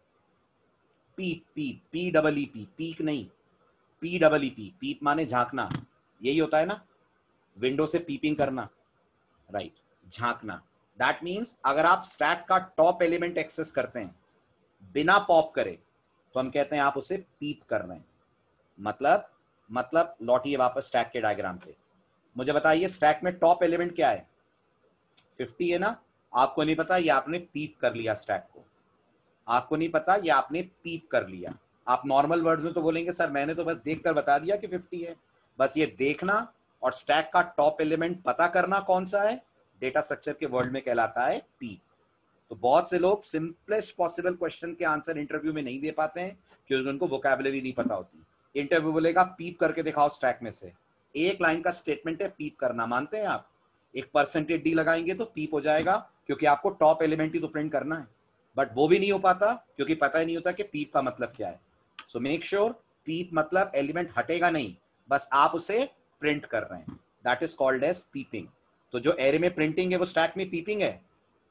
Peep, peep, P double E P, peek नहीं, P double E P, peep माने झांकना, यही होता है ना, विंडो से पीपिंग करना, राइट, झांकना। दैट मीन्स अगर आप स्टैक का टॉप एलिमेंट एक्सेस करते हैं बिना पॉप करे, तो हम कहते हैं आप उसे पीप कर रहे हैं। मतलब मतलब लौटिए वापस स्टैक के डायग्राम पे, मुझे बताइए स्टैक में टॉप एलिमेंट क्या है? फिफ्टी है ना? आपको नहीं पता, ये आपने पीप कर लिया स्टैक को, आपको नहीं पता, ये आपने पीप कर लिया। आप नॉर्मल वर्ड्स में तो बोलेंगे सर मैंने तो बस देखकर बता दिया कि फिफ्टी है। बस ये देखना और स्टैक का टॉप एलिमेंट पता करना कौन सा है, डेटा स्ट्रक्चर के वर्ल्ड में कहलाता है पीप। तो बहुत से लोग सिंपलेस्ट पॉसिबल क्वेश्चन के आंसर इंटरव्यू में नहीं दे पाते हैं क्योंकि उनको वोकैबुलरी नहीं पता होती। इंटरव्यू बोलेगा पीप करके दिखाओ स्टैक में से, एक लाइन का स्टेटमेंट है पीप करना, मानते हैं आप? एक परसेंटेज डी लगाएंगे तो पीप हो जाएगा क्योंकि आपको टॉप एलिमेंट ही तो प्रिंट करना है, बट वो भी नहीं हो पाता क्योंकि पता ही नहीं होता कि पीप का मतलब क्या है। सो मेक श्योर पीप मतलब एलिमेंट हटेगा नहीं, बस आप उसे प्रिंट कर रहे हैं, that is called as peeping. तो जो एरे में प्रिंटिंग है वो स्टैक में पीपिंग है।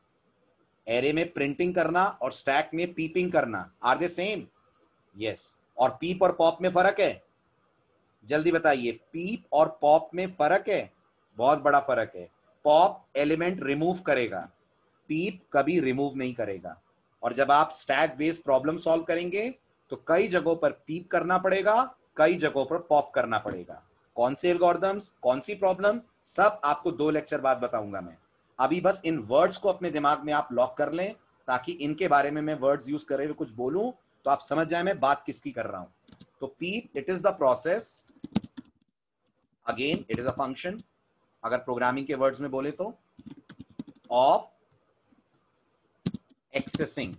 एरे में प्रिंटिंग करना और स्टैक में पीपिंग करना, आर दे सेम? यस। और पीप और पॉप में फर्क है? जल्दी बताइए, पीप और पॉप में फर्क है? बहुत बड़ा फर्क है। पॉप एलिमेंट रिमूव करेगा, पीप कभी रिमूव नहीं करेगा। और जब आप स्टैक बेस्ड प्रॉब्लम सॉल्व करेंगे तो कई जगहों पर पीप करना पड़ेगा, कई जगहों पर पॉप करना पड़ेगा। कौन से एल्गोरिथम्स, कौन सी प्रॉब्लम, सब आपको दो लेक्चर बाद बताऊंगा मैं। अभी बस इन वर्ड्स को अपने दिमाग में आप लॉक कर लें ताकि इनके बारे में मैं वर्ड्स यूज करे हुए कुछ बोलूं तो आप समझ जाए मैं बात किसकी कर रहा हूं। तो peep, it is the process, again it is a function, अगर प्रोग्रामिंग के वर्ड्स में बोले तो, ऑफ एक्सेसिंग,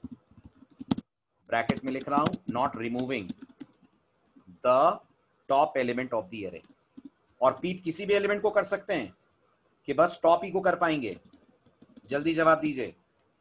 ब्रैकेट में लिख रहा हूं, not removing the top element of the array. और पीप किसी भी एलिमेंट को कर सकते हैं कि बस टॉप ही को कर पाएंगे? जल्दी जवाब दीजिए।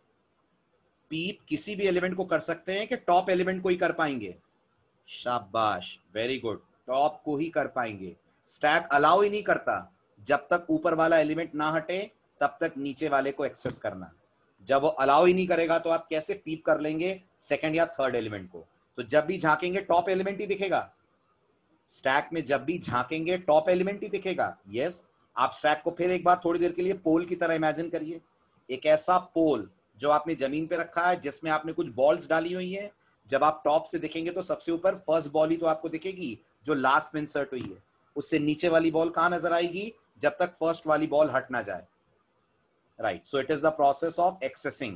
पीप किसी भी एलिमेंट को कर सकते हैं कि टॉप एलिमेंट को ही कर पाएंगे? शाबाश, वेरी गुड, टॉप को ही कर पाएंगे। स्टैक अलाउ ही नहीं करता, जब तक ऊपर वाला एलिमेंट ना हटे तब तक नीचे वाले को एक्सेस करना। जब वो अलाउ ही नहीं करेगा तो आप कैसे पीप कर लेंगे सेकंड या थर्ड एलिमेंट को? तो जब भी झांकेंगे टॉप एलिमेंट ही दिखेगा, स्टैक में जब भी झांकेंगे टॉप एलिमेंट ही दिखेगा। यस। आप स्टैक को फिर एक बार थोड़ी देर के लिए पोल की तरह इमेजिन करिए, एक ऐसा पोल जो आपने जमीन पे रखा है जिसमें आपने कुछ बॉल्स डाली हुई हैं। जब आप टॉप से देखेंगे तो सबसे ऊपर फर्स्ट बॉल ही तो आपको दिखेगी जो लास्ट में इंसर्ट हुई है, उससे नीचे वाली बॉल कहां नजर आएगी जब तक फर्स्ट वाली बॉल हट ना जाए, right. So it is the process of accessing,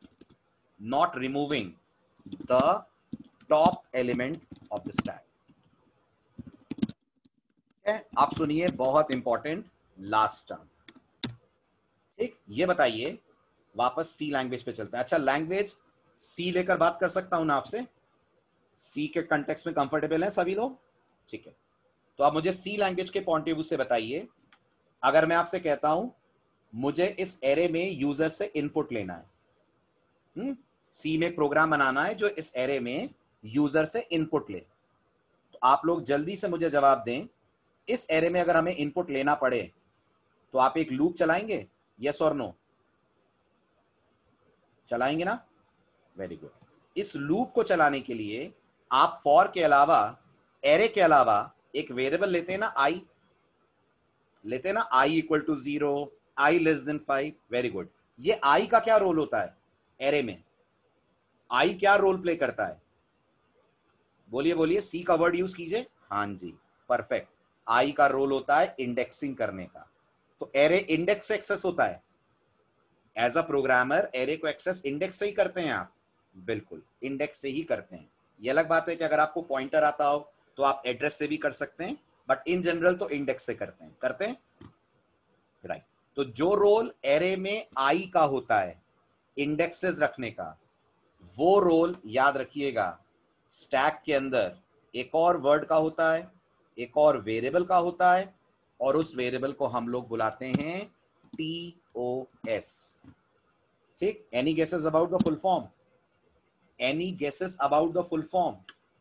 not removing the top element of the stack. आप सुनिए, बहुत इंपॉर्टेंट लास्ट टर्म, ठीक। ये बताइए, वापस सी लैंग्वेज पे चलते हैं। अच्छा, लैंग्वेज सी लेकर बात कर सकता हूं ना आपसे? सी के कंटेक्स्ट में कंफर्टेबल हैं सभी लोग? ठीक है, तो आप मुझे सी लैंग्वेज के पॉइंट ऑफ व्यू से बताइए, अगर मैं आपसे कहता हूं मुझे इस एरे में यूजर से इनपुट लेना है, हम्म सी में प्रोग्राम बनाना है जो इस एरे में यूजर से इनपुट ले, तो आप लोग जल्दी से मुझे जवाब दें, इस एरे में अगर हमें इनपुट लेना पड़े तो आप एक लूप चलाएंगे? यस और नो? चलाएंगे ना? Very good. इस लूप को चलाने के लिए आप फॉर के अलावा, एरे के अलावा एक वेरिएबल लेते हैं ना, आई लेते हैं ना, i equal to zero, i less than five. Very good. ये आई का क्या रोल होता है एरे में? आई क्या रोल प्ले करता है? बोलिए बोलिए, सी का वर्ड यूज कीजिए। हाँ जी, परफेक्ट। आई का रोल होता है इंडेक्सिंग करने का। तो एरे इंडेक्स से एक्सेस होता है। एज अ प्रोग्रामर एरे को एक्सेस इंडेक्स से ही करते हैं आप? बिल्कुल, इंडेक्स से ही करते हैं। ये अलग बात है कि अगर आपको पॉइंटर आता हो तो आप एड्रेस से भी कर सकते हैं, बट इन जनरल तो इंडेक्स से करते हैं। करते हैं राइट। तो जो रोल एरे में आई का होता है इंडेक्सेस रखने का, वो रोल याद रखिएगा स्टैक के अंदर एक और वर्ड का होता है, एक और वेरिएबल का होता है, और उस वेरिएबल को हम लोग बुलाते हैं टी ओ एस। ठीक, any guesses about the full form? Any guesses about the full form?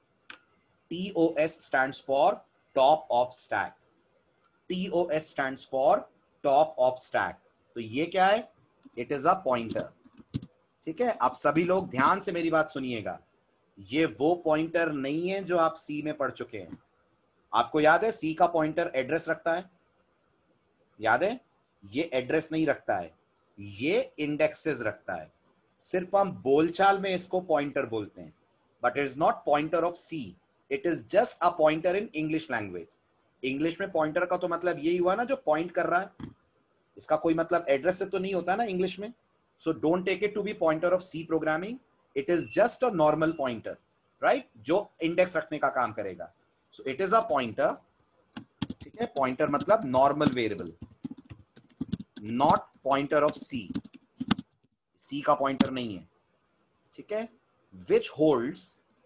T O S stands for top of stack. T O S stands for top of stack. तो ये क्या है? It is a pointer. ठीक है, आप सभी लोग ध्यान से मेरी बात सुनिएगा। ये वो पॉइंटर नहीं है जो आप सी में पढ़ चुके हैं। आपको याद है सी का पॉइंटर एड्रेस रखता है? याद है? ये एड्रेस नहीं रखता है, ये इंडेक्सेस रखता है। सिर्फ हम बोलचाल में इसको पॉइंटर बोलते हैं, but it is not pointer of C, it is just a pointer in English language. English में पॉइंटर का तो मतलब यही हुआ ना, जो पॉइंट कर रहा है। इसका कोई मतलब एड्रेस से तो नहीं होता ना इंग्लिश में। So don't take it to be pointer of C programming, it is just a normal pointer, right, जो इंडेक्स रखने का काम करेगा। So it is a pointer. ठीक है, पॉइंटर मतलब normal variable, not pointer of C. C का पॉइंटर नहीं है। ठीक है, which holds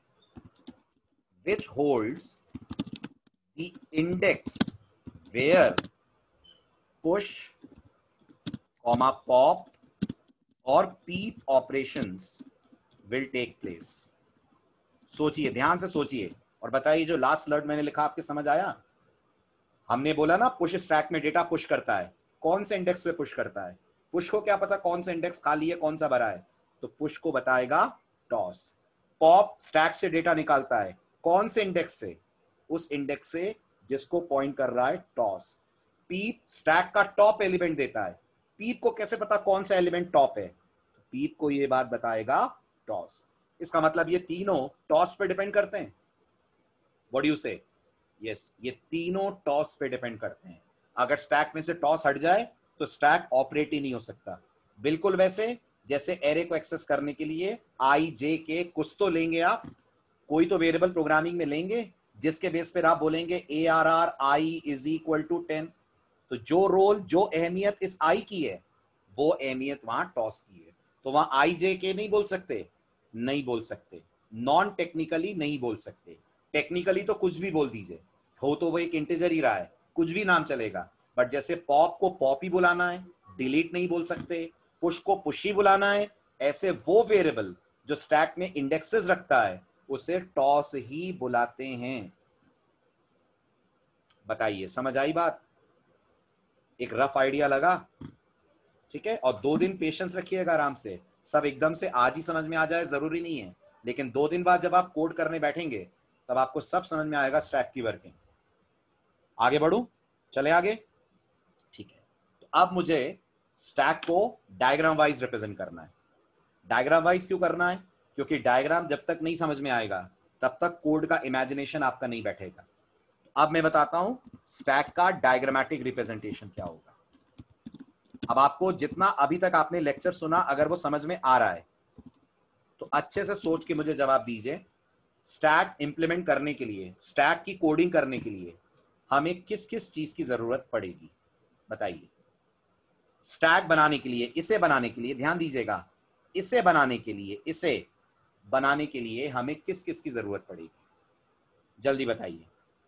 which holds the index where push, comma pop or peep operations will take place. सोचिए, ध्यान से सोचिए और बताइए, जो लास्ट वर्ड मैंने लिखा आपके समझ आया? हमने बोला ना पुश स्टैक में डेटा पुश करता है, कौन से इंडेक्स पे पुश करता है? पुश को क्या पता कौन सा इंडेक्स खाली है, कौन सा भरा है? तो पुश को बताएगा टॉस। पॉप स्टैक से डेटा निकालता है, कौन से इंडेक्स से? उस इंडेक्स से जिसको पॉइंट कर रहा है टॉस। पीप स्टैक का टॉप एलिमेंट देता है। पीप को कैसे पता कौन सा एलिमेंट टॉप है? पीप को ये बात बताएगा टॉस। इसका मतलब ये तीनों टॉस पे डिपेंड करते हैं। What do you say? Yes, ये तीनों टॉस पे डिपेंड करते हैं। अगर स्टैक में से टॉस हट जाए तो स्टैक ऑपरेट ही नहीं हो सकता। बिल्कुल वैसे जैसे एरे को एक्सेस करने के लिए आई जे के कुछ तो लेंगे आप, कोई तो वेरिएबल प्रोग्रामिंग में लेंगे जिसके बेस पर आप बोलेंगे A R R I is equal to ten. तो जो रोल, जो अहमियत इस आई की है, वो अहमियत वहां टॉस की है। तो वहां आई जे के नहीं बोल सकते, नहीं बोल सकते। नॉन टेक्निकली नहीं बोल सकते। टेक्निकली तो कुछ भी बोल दीजिए, हो तो वो एक इंटीजर ही रहा है, कुछ भी नाम चलेगा। बट जैसे पॉप को पॉप ही बुलाना है, डिलीट नहीं बोल सकते। पुश को पुश ही बुलाना है। ऐसे वो वेरिएबल जो स्टैक में इंडेक्सेस रखता है उसे टॉस ही बुलाते हैं। बताइए, समझ आई बात? एक रफ आइडिया लगा? ठीक है, और दो दिन पेशेंस रखिएगा आराम से। सब एकदम से आज ही समझ में आ जाए जरूरी नहीं है, लेकिन दो दिन बाद जब आप कोड करने बैठेंगे तब आपको सब समझ में आएगा स्टैक की वर्किंग। आगे बढ़ूं? चले आगे। ठीक है, तो अब मुझे स्टैक को डायग्राम वाइज रिप्रेजेंट करना है। डायग्राम वाइज क्यों करना है? क्योंकि डायग्राम जब तक नहीं समझ में आएगा तब तक कोड का इमेजिनेशन आपका नहीं बैठेगा। अब मैं बताता हूं स्टैक का डायग्रामेटिक रिप्रेजेंटेशन क्या होगा। अब आपको जितना अभी तक आपने लेक्चर सुना, अगर वो समझ में आ रहा है तो अच्छे से सोच के मुझे जवाब दीजिए। स्टैक इंप्लीमेंट करने के लिए, स्टैक की कोडिंग करने के लिए हमें किस किस चीज की जरूरत पड़ेगी? बताइए। स्टैक बनाने के लिए, इसे बनाने के लिए, ध्यान दीजिएगा, इसे बनाने के लिए, इसे बनाने के लिए हमें किस किस की जरूरत पड़ेगी? जल्दी बताइए।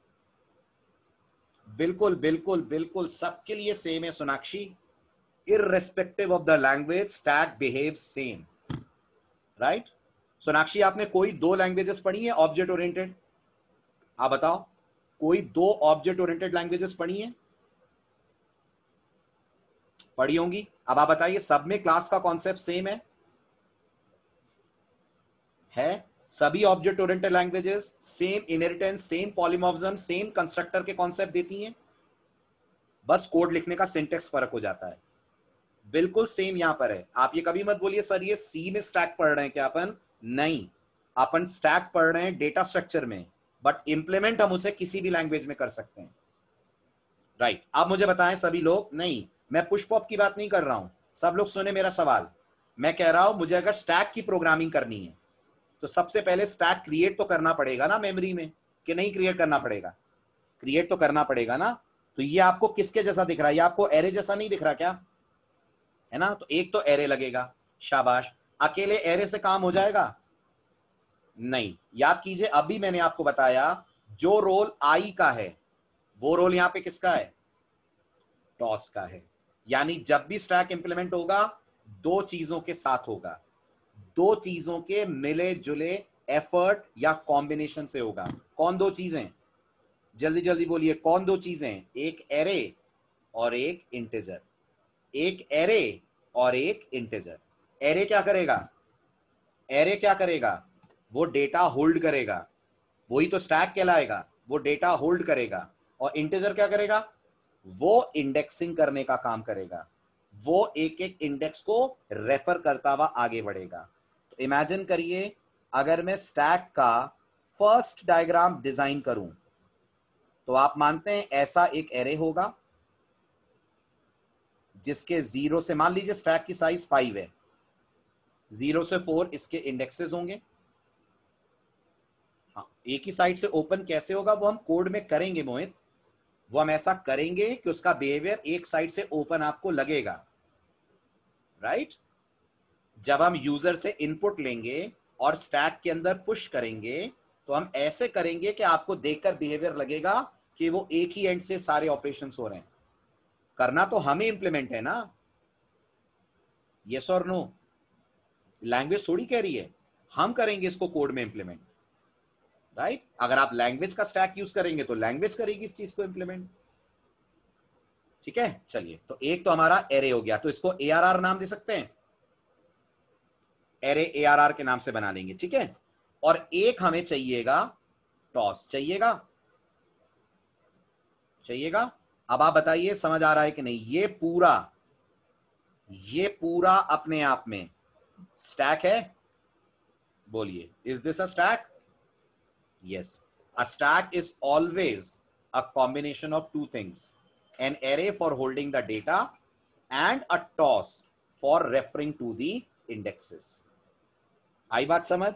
बिल्कुल बिल्कुल बिल्कुल सबके लिए सेम है Sonakshi, irrespective of the language stack behaves same, right? Sonakshi आपने कोई दो लैंग्वेजेस पढ़ी है ऑब्जेक्ट ओरिएंटेड? आप बताओ, कोई दो ऑब्जेक्ट ओरिएंटेड लैंग्वेजेस पढ़ी है? पढ़ी होंगी। अब आप बताइए, सब में क्लास का कॉन्सेप्ट सेम है? है सभी object oriented languages same inheritance, same polymorphism, same constructor के कॉन्सेप्ट देती हैं, बस कोड लिखने का सिंटेक्स फर्क हो जाता है। बिल्कुल सेम यहां पर है। आप ये कभी मत बोलिए सर ये सी में स्टैक पढ़ रहे हैं क्या अपन, नहीं, अपन स्टैक पढ़ रहे हैं डेटा स्ट्रक्चर में, बट इंप्लीमेंट हम उसे किसी भी लैंग्वेज में कर सकते हैं, राइट? आप मुझे बताएं सभी लोग, नहीं मैं पुश पॉप की बात नहीं कर रहा हूं, सब लोग सुने मेरा सवाल। मैं कह रहा हूं मुझे अगर स्टैक की प्रोग्रामिंग करनी है तो सबसे पहले स्टैक क्रिएट तो करना पड़ेगा ना मेमोरी में, कि नहीं क्रिएट करना पड़ेगा? क्रिएट तो करना पड़ेगा ना। तो ये आपको किसके जैसा दिख रहा है? ये आपको एरे जैसा नहीं दिख रहा क्या? है ना? तो एक तो एरे लगेगा, शाबाश। अकेले एरे से काम हो जाएगा? नहीं, याद कीजिए अभी मैंने आपको बताया जो रोल आई का है वो रोल यहां पे किसका है? टॉस का है। यानी जब भी स्टैक इंप्लीमेंट होगा दो चीजों के साथ होगा, दो चीजों के मिले जुले एफर्ट या कॉम्बिनेशन से होगा। कौन दो चीजें? जल्दी जल्दी बोलिए, कौन दो चीजें? एक एरे और एक इंटीजर। एक एरे और एक इंटीजर। एरे क्या करेगा? एरे क्या करेगा? वो डेटा होल्ड करेगा, वही तो स्टैक कहलाएगा, वो डेटा होल्ड करेगा। और इंटीजर क्या करेगा? वो इंडेक्सिंग करने का काम करेगा, वो एक एक इंडेक्स को रेफर करता हुआ आगे बढ़ेगा। तो इमेजिन करिए अगर मैं स्टैक का फर्स्ट डायग्राम डिजाइन करूं तो आप मानते हैं ऐसा एक एरे होगा जिसके जीरो से, मान लीजिए स्टैक की साइज फाइव है, जीरो से फोर इसके इंडेक्सेस होंगे। हाँ, एक ही साइड से ओपन कैसे होगा वो हम कोड में करेंगे मोहित, वो हम ऐसा करेंगे कि उसका बिहेवियर एक साइड से ओपन आपको लगेगा, राइट? जब हम यूजर से इनपुट लेंगे और स्टैक के अंदर पुश करेंगे तो हम ऐसे करेंगे कि आपको देखकर बिहेवियर लगेगा कि वो एक ही एंड से सारे ऑपरेशंस हो रहे हैं। करना तो हमें इंप्लीमेंट है ना, यस और नो? लैंग्वेज थोड़ी कह रही है, हम करेंगे इसको कोड में इंप्लीमेंट, राइट? अगर आप लैंग्वेज का स्टैक यूज करेंगे तो लैंग्वेज करेगी इस चीज को इंप्लीमेंट, ठीक है? चलिए, तो एक तो हमारा एरे हो गया, तो इसको एआरआर नाम दे सकते हैं, एरे एआरआर के नाम से बना लेंगे, ठीक है? और एक हमें चाहिएगा टॉस, चाहिएगा? चाहिएगा? अब आप बताइए समझ आ रहा है कि नहीं? ये पूरा ये पूरा अपने आप में स्टैक है? बोलिए, is this a stack? Yes, a stack is always a combination of two things, an array for holding the data and a toss for referring to the indexes. आई बात समझ?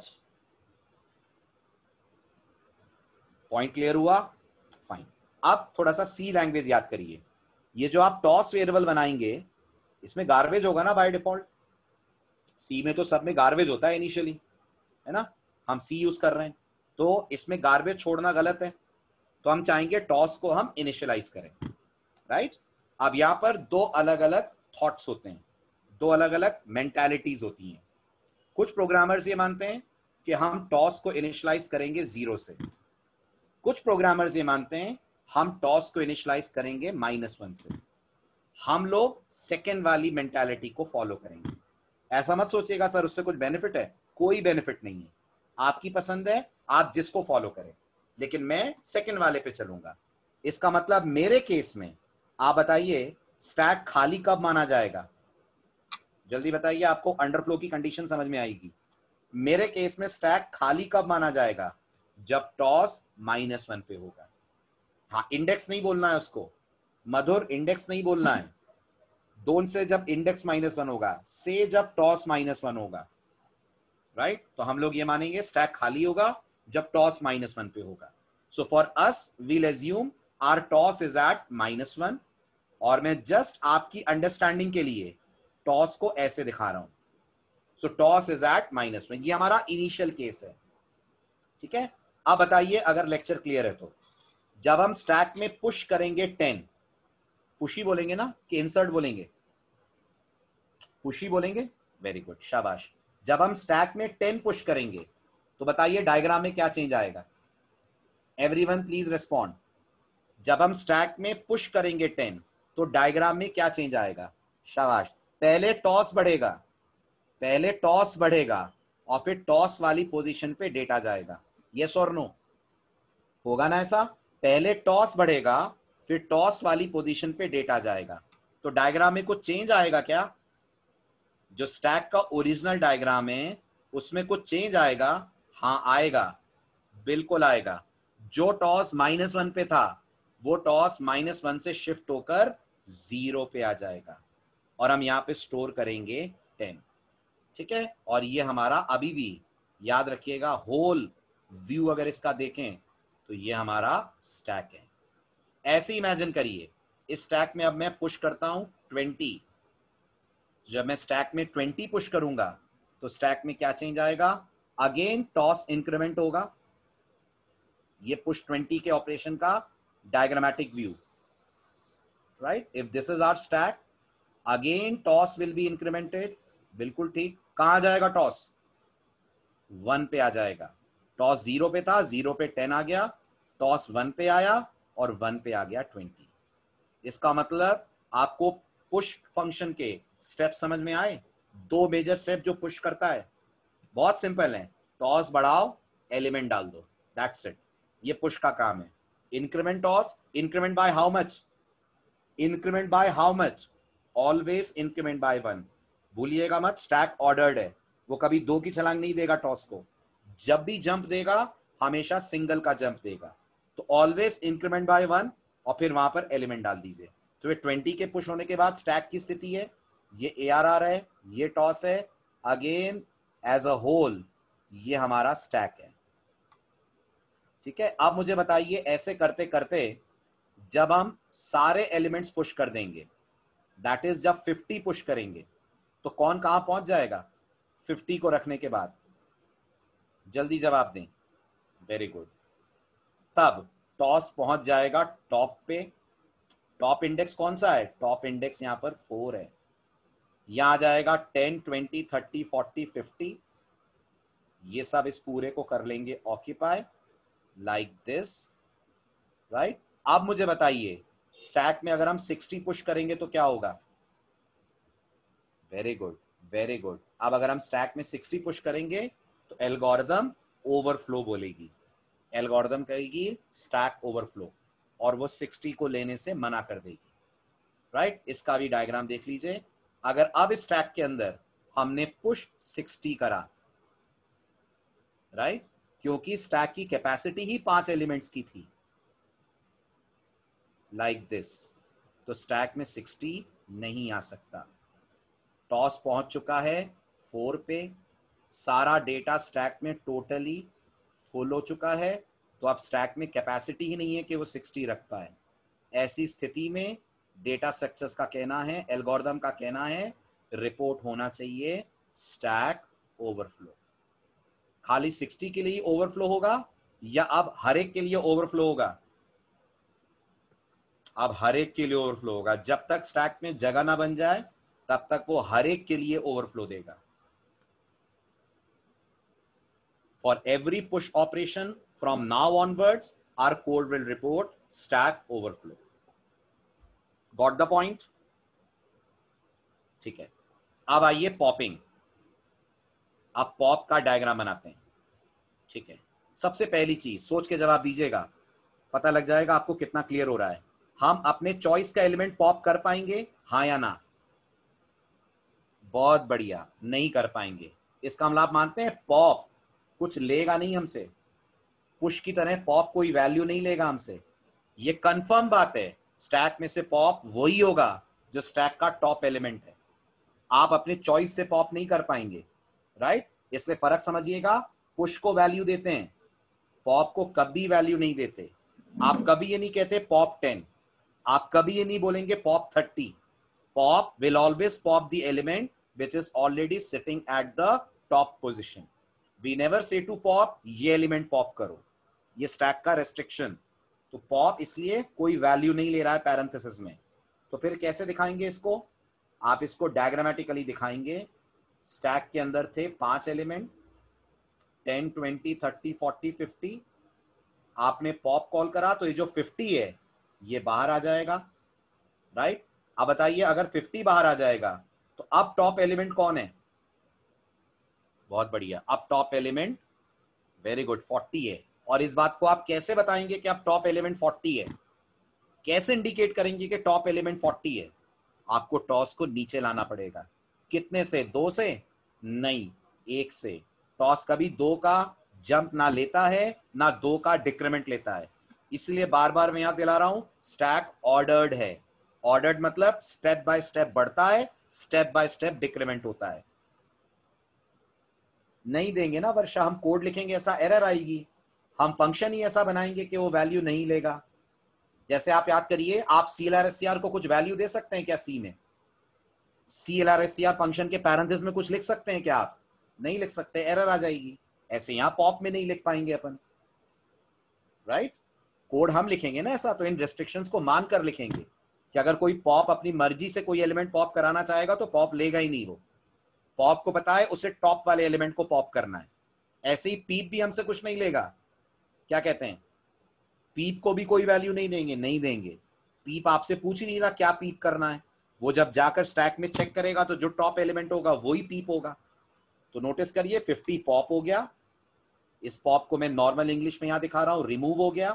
पॉइंट क्लियर हुआ? फाइन। अब थोड़ा सा सी लैंग्वेज याद करिए। ये जो आप टॉस वेरिएबल बनाएंगे इसमें गार्बेज होगा ना बाय डिफॉल्ट? सी में तो सब में गार्बेज होता है इनिशियली, है ना? हम सी यूज कर रहे हैं तो इसमें गार्बेज छोड़ना गलत है, तो हम चाहेंगे टॉस को हम इनिशियलाइज करें, राइट? अब यहां पर दो अलग अलग थॉट्स होते हैं, दो अलग अलग मेंटालिटीज होती हैं। कुछ प्रोग्रामर्स ये मानते हैं कि हम टॉस को इनिशियलाइज करेंगे जीरो से, कुछ प्रोग्रामर्स ये मानते हैं हम टॉस को इनिशियलाइज करेंगे माइनस वन से। हम लोग सेकेंड वाली मेंटालिटी को फॉलो करेंगे। ऐसा मत सोचिएगा सर उससे कुछ बेनिफिट है, कोई बेनिफिट नहीं है, आपकी पसंद है, आप जिसको फॉलो करें, लेकिन मैं सेकेंड वाले पे चलूंगा। इसका मतलब मेरे केस में आप बताइए स्टैक खाली कब माना जाएगा? जल्दी बताइए, आपको अंडरफ्लो की कंडीशन समझ में आएगी। मेरे केस में स्टैक खाली कब माना जाएगा? जब टॉस माइनस वन पे होगा। हाँ, इंडेक्स नहीं बोलना है उसको, मधुर इंडेक्स नहीं बोलना है, डोंट से जब इंडेक्स माइनस वन होगा, से जब टॉस माइनस वन होगा, राइट? तो हम लोग ये मानेंगे स्टैक खाली होगा जब टॉस माइनस वन पे होगा। So for us will assume our TOS is at minus one, और मैं जस्ट आपकी अंडरस्टैंडिंग के लिए टॉस को ऐसे दिखा रहा हूं। So TOS is at minus one. ये हमारा इनिशियल केस है, ठीक है। अब बताइए अगर लेक्चर क्लियर है तो, जब हम स्टैक में पुश करेंगे टेन, पुशी बोलेंगे ना कि इंसर्ट बोलेंगे? पुशी बोलेंगे, वेरी गुड, शाबाश। जब हम स्टैक में टेन पुश करेंगे तो बताइए डायग्राम में क्या चेंज आएगा? Everyone please respond. जब हम स्टैक में पुश करेंगे टेन तो डायग्राम में क्या चेंज आएगा? शाबाश। पहले टॉस बढ़ेगा, पहले टॉस बढ़ेगा और फिर टॉस वाली पोजीशन पे डेटा जाएगा। यस और नो? होगा ना ऐसा? पहले टॉस बढ़ेगा फिर टॉस वाली पोजीशन पे डेटा जाएगा। तो डायग्राम में कुछ चेंज आएगा क्या? जो स्टैक का ओरिजिनल डायग्राम है उसमें कुछ चेंज आएगा? हाँ आएगा, बिल्कुल आएगा। जो टॉस माइनस वन पे था वो टॉस माइनस वन से शिफ्ट होकर जीरो पे आ जाएगा और हम यहां पे स्टोर करेंगे टेन, ठीक है। और ये हमारा अभी भी याद रखिएगा, होल व्यू अगर इसका देखें तो ये हमारा स्टैक है। ऐसे इमेजिन करिए, इस स्टैक में अब मैं पुश करता हूं ट्वेंटी। जब मैं स्टैक में ट्वेंटी पुश करूंगा तो स्टैक में क्या चेंज आएगा? अगेन टॉस इंक्रीमेंट होगा। ये पुश ट्वेंटी के ऑपरेशन का डायग्रामेटिक व्यू, right. If this is our stack, again TOS will be incremented. बिल्कुल ठीक। कहां जाएगा टॉस? वन पे आ जाएगा। टॉस जीरो पे था, जीरो पे टेन आ गया, टॉस वन पे आया और वन पे आ गया ट्वेंटी। इसका मतलब आपको पुश फंक्शन के स्टेप समझ में आए? दो मेजर स्टेप जो पुश करता है, बहुत सिंपल है। टॉस बढ़ाओ, एलिमेंट डाल दो, दैट्स इट। ये पुश का काम है। Increment TOS, increment by how much? Increment by how much? Always increment by one. भूलिएगा मत, स्टैक ऑर्डर्ड है, वो कभी दो की छलांग नहीं देगा टॉस को। जब भी जंप देगा हमेशा सिंगल का जंप देगा। तो ऑलवेज इंक्रीमेंट बाय वन और फिर वहां पर एलिमेंट डाल दीजिए। तो ये ट्वेंटी के पुश होने के बाद स्टैक की स्थिति है, ये ए आर आर है, ये टॉस है, अगेन एज अ होल ये हमारा स्टैक है, ठीक है। अब मुझे बताइए ऐसे करते करते जब हम सारे एलिमेंट्स पुश कर देंगे, दैट इज जब फिफ्टी पुश करेंगे, तो कौन कहां पहुंच जाएगा फिफ्टी को रखने के बाद? जल्दी जवाब दें। Very good. तब टॉस पहुंच जाएगा टॉप पे। टॉप इंडेक्स कौन सा है? टॉप इंडेक्स यहां पर फोर है। यहां आ जाएगा ten, twenty, thirty, forty, fifty. ये सब इस पूरे को कर लेंगे ऑक्यूपाई लाइक दिस, राइट। अब मुझे बताइए स्टैक में अगर हम सिक्सटी पुश करेंगे तो क्या होगा? Very good, very good. अब अगर हम स्टैक में सिक्सटी पुश करेंगे तो एल्गोरिथम ओवरफ्लो बोलेगी, एल्गोरिथम कहेगी स्टैक ओवरफ्लो, और वो सिक्सटी को लेने से मना कर देगी, राइट। इसका भी डायग्राम देख लीजिए। अगर अब स्टैक के अंदर हमने पुश सिक्सटी करा, राइट, क्योंकि स्टैक की कैपेसिटी ही पांच एलिमेंट्स की थी, लाइक दिस, तो स्टैक में सिक्सटी नहीं आ सकता। टॉस पहुंच चुका है फोर पे, सारा डेटा स्टैक में टोटली फुल हो चुका है, तो अब स्टैक में कैपेसिटी ही नहीं है कि वो सिक्सटी रख पाए। ऐसी स्थिति में डेटा स्ट्रक्चर्स का कहना है, एल्गोरिथम का कहना है, रिपोर्ट होना चाहिए स्टैक ओवरफ्लो। खाली सिक्सटी के लिए ओवरफ्लो होगा या अब हर एक के लिए ओवरफ्लो होगा? अब हर एक के लिए ओवरफ्लो होगा। जब तक स्टैक में जगह ना बन जाए तब तक वो हर एक के लिए ओवरफ्लो देगा। For every push operation from now onwards our code will report stack overflow. Got the point? ठीक है। अब आइए पॉपिंग। अब पॉप का डायग्राम बनाते हैं, ठीक है। सबसे पहली चीज सोच के जवाब दीजिएगा, पता लग जाएगा आपको कितना क्लियर हो रहा है। हम अपने चॉइस का एलिमेंट पॉप कर पाएंगे, हाँ या ना? बहुत बढ़िया, नहीं कर पाएंगे। इसका हम लाभ मानते हैं पॉप कुछ लेगा नहीं हमसे, पुश की तरह पॉप कोई वैल्यू नहीं लेगा हमसे। ये कंफर्म बात है, स्टैक में से पॉप वही होगा जो स्टैक का टॉप एलिमेंट है। आप अपने चॉइस से पॉप नहीं कर पाएंगे, राइट। इसलिए फर्क समझिएगा, पुश को वैल्यू देते हैं, पॉप को कभी वैल्यू नहीं देते। आप कभी ये नहीं कहते पॉप टेन, आप कभी ये नहीं बोलेंगे pop thirty. Pop will always pop the element which is already sitting at the top position. We never say to pop ये एलिमेंट पॉप करो, ये स्टैक का रेस्ट्रिक्शन। तो पॉप इसलिए कोई वैल्यू नहीं ले रहा है पैरेंथेसिस में। तो फिर कैसे दिखाएंगे इसको? आप इसको डायग्रामेटिकली दिखाएंगे। स्टैक के अंदर थे पांच element, ten, twenty, thirty, forty, fifty. आपने पॉप कॉल करा तो ये जो फिफ्टी है ये बाहर आ जाएगा, राइट? अब बताइए अगर फिफ्टी बाहर आ जाएगा तो अब टॉप एलिमेंट कौन है? बहुत बढ़िया, अब top element, very good, forty है। और इस बात को आप कैसे बताएंगे कि अब टॉप एलिमेंट फोर्टी है? कैसे इंडिकेट करेंगे कि टॉप एलिमेंट फोर्टी है? आपको टॉस को नीचे लाना पड़ेगा। कितने से? दो से? नहीं, एक से। टॉस कभी दो का जंप ना लेता है ना दो का डिक्रीमेंट लेता है। इसलिए बार बार मैं यहां दिला रहा हूं, स्टैक ऑर्डर्ड है। ऑर्डर्ड मतलब स्टेप बाय स्टेप बढ़ता है, स्टेप बाय स्टेप डिक्रीमेंट होता है। नहीं देंगे ना वर्षा, हम कोड लिखेंगे ऐसा एरर आएगी। हम फंक्शन ही ऐसा बनाएंगे कि वो वैल्यू नहीं लेगा। जैसे आप याद करिए, आप C L R S C R को कुछ वैल्यू दे सकते हैं क्या? सी में C L R S C R function के पैरेंथेसिस में कुछ लिख सकते हैं क्या? आप नहीं लिख सकते, एरर आ जाएगी। ऐसे यहां पॉप में नहीं लिख पाएंगे अपन, राइट? कोड हम लिखेंगे ना ऐसा, तो इन रेस्ट्रिक्शंस को मानकर लिखेंगे कि अगर कोई पॉप अपनी मर्जी से कोई एलिमेंट पॉप कराना चाहेगा तो पॉप लेगा ही नहीं। वो पॉप को पता है उसे टॉप वाले एलिमेंट को पॉप करना है। ऐसे ही पीप भी हमसे कुछ नहीं लेगा। क्या कहते हैं? पीप को भी कोई वैल्यू नहीं देंगे, नहीं देंगे। पीप आपसे पूछ ही नहीं रहा क्या पीप करना है। वो जब जाकर स्टैक में चेक करेगा तो जो टॉप एलिमेंट होगा वही पीप होगा। तो नोटिस करिए, फिफ्टी पॉप हो गया। इस पॉप को मैं नॉर्मल इंग्लिश में यहां दिखा रहा हूं, रिमूव हो गया,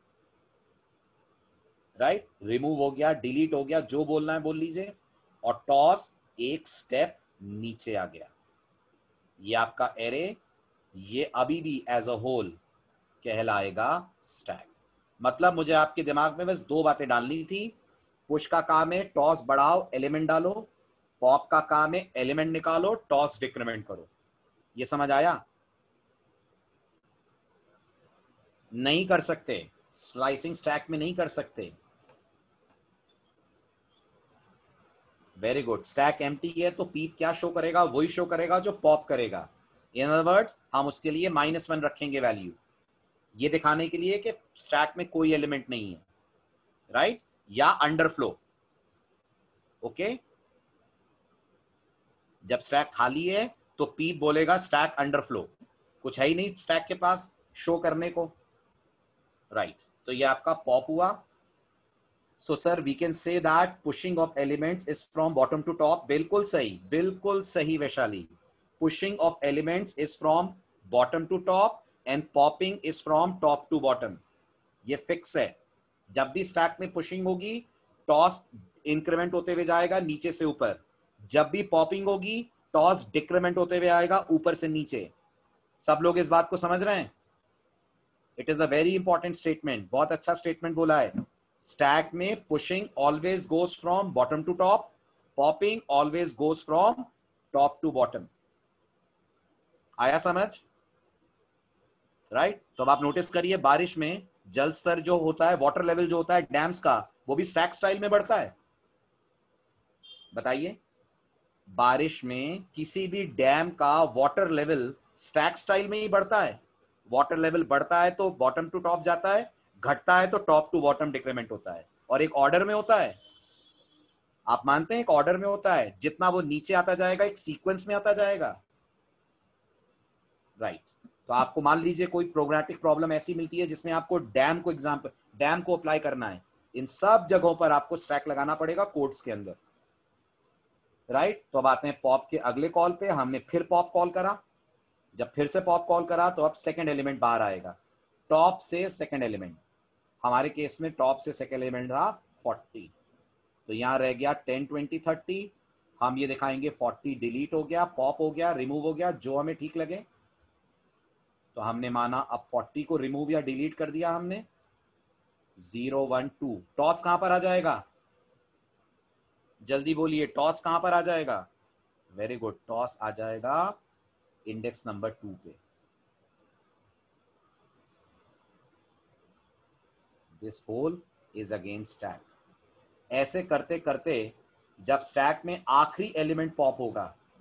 राइट? रिमूव हो गया, डिलीट हो गया, जो बोलना है बोल लीजिए। और टॉस एक स्टेप नीचे आ गया। ये आपका एरे, ये अभी भी एज अ होल कहलाएगा स्टैक। मतलब मुझे आपके दिमाग में बस दो बातें डालनी थी। पुश का काम है टॉस बढ़ाओ, एलिमेंट डालो। पॉप का काम है एलिमेंट निकालो, टॉस डिक्रीमेंट करो। ये समझ आया? नहीं कर सकते, स्लाइसिंग स्टैक में नहीं कर सकते। Very good. स्टैक एम्प्टी है तो पीप क्या शो करेगा? वही शो करेगा जो पॉप करेगा। इन अदर वर्ड्स, हम उसके लिए माइनस वन रखेंगे वैल्यू, ये दिखाने के लिए कि स्टैक में कोई एलिमेंट नहीं है, राइट? या अंडरफ्लो। ओके, जब स्टैक खाली है तो पीप बोलेगा स्टैक अंडरफ्लो, कुछ है ही नहीं स्टैक के पास शो करने को, राइट? तो ये आपका पॉप हुआ। So sir we can say that pushing of elements is from bottom to top. बिल्कुल सही, बिल्कुल सही Vaishali. Pushing of elements is from bottom to top and popping is from top to bottom. ये फिक्स है। जब भी स्टैक में पुशिंग होगी, टॉस इंक्रीमेंट होते हुए जाएगा नीचे से ऊपर। जब भी पॉपिंग होगी, टॉस डिक्रीमेंट होते हुए आएगा ऊपर से नीचे। सब लोग इस बात को समझ रहे हैं? It is a very important statement, बहुत अच्छा स्टेटमेंट बोला है। स्टैक में pushing always goes from bottom to top, popping always goes from top to bottom. आया समझ? राइट? तो अब आप नोटिस करिए, बारिश में जल स्तर जो होता है, वाटर लेवल जो होता है डैम्स का, वो भी स्टैक स्टाइल में बढ़ता है। बताइए, बारिश में किसी भी डैम का वाटर लेवल स्टैक स्टाइल में ही बढ़ता है। वाटर लेवल बढ़ता है तो बॉटम टू टॉप जाता है, घटता है तो टॉप टू बॉटम डिक्रीमेंट होता है, और एक ऑर्डर में होता है। आप मानते हैं एक ऑर्डर में होता है, जितना वो नीचे आता जाएगा एक सीक्वेंस में आता जाएगा, राइट? तो आपको मान लीजिए कोई प्रोग्रामेटिक प्रॉब्लम ऐसी मिलती है जिसमें आपको डैम को एग्जांपल डैम को अप्लाई करना है, इन सब जगहों पर आपको स्टैक लगाना पड़ेगा कोड्स के अंदर, राइट? तो अब आते हैं पॉप के अगले कॉल पे। हमने फिर पॉप कॉल करा। जब फिर से पॉप कॉल करा तो अब सेकंड एलिमेंट बाहर आएगा, टॉप से सेकंड एलिमेंट। हमारे केस में टॉप से सेकंड एलिमेंट था फोर्टी, तो यहां रह गया टेन, ट्वेंटी, थर्टी। हम ये दिखाएंगे फोर्टी डिलीट हो गया, पॉप हो गया, रिमूव हो गया, जो हमें ठीक लगे। तो हमने माना अब फोर्टी को रिमूव या डिलीट कर दिया हमने। जीरो, वन, टू, टॉस कहां पर आ जाएगा? जल्दी बोलिए, टॉस कहां पर आ जाएगा? वेरी गुड, टॉस आ जाएगा इंडेक्स नंबर टू पे। This whole is again stack. ऐसे करते करते जब स्टैक में आखिरी एलिमेंट पॉप होगा,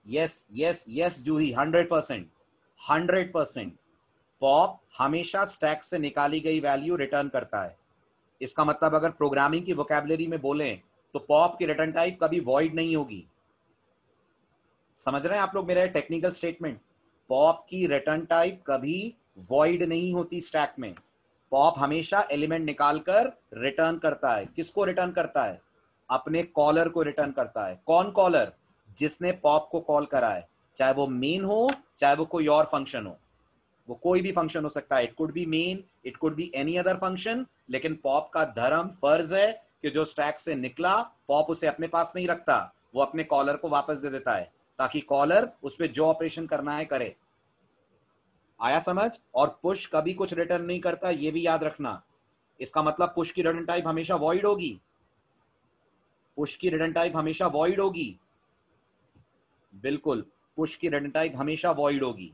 yes yes yes Juhi, hundred percent hundred percent pop हमेशा स्टैक से निकाली गई वैल्यू रिटर्न करता है। इसका मतलब अगर प्रोग्रामिंग की वोकैबुलरी में बोलें तो पॉप की रिटर्न टाइप कभी वॉइड नहीं होगी। समझ रहे हैं आप लोग मेरा टेक्निकल स्टेटमेंट? पॉप की रिटर्न टाइप कभी वॉइड नहीं होती स्टैक में। पॉप हमेशा एलिमेंट निकालकर रिटर्न करता है। किसको रिटर्न करता है? अपने कॉलर को रिटर्न करता है। कौन कॉलर? जिसने पॉप को कॉल करा है, चाहे वो मेन हो चाहे वो कोई और फंक्शन हो। वो कोई भी फंक्शन हो सकता है, it could be main, it could be any other function. लेकिन पॉप का धर्म फर्ज है कि जो स्टैक से निकला पॉप उसे अपने पास नहीं रखता, वो अपने कॉलर को वापस दे देता है ताकि कॉलर उस पर जो ऑपरेशन करना है करे। आया समझ? और पुश कभी कुछ रिटर्न नहीं करता, ये भी याद रखना। इसका मतलब पुश की रिटर्न टाइप हमेशा वॉइड होगी। पुश की रिटर्न टाइप हमेशा वॉइड होगी। बिल्कुल, पुश की रिटर्न टाइप हमेशा वॉइड होगी।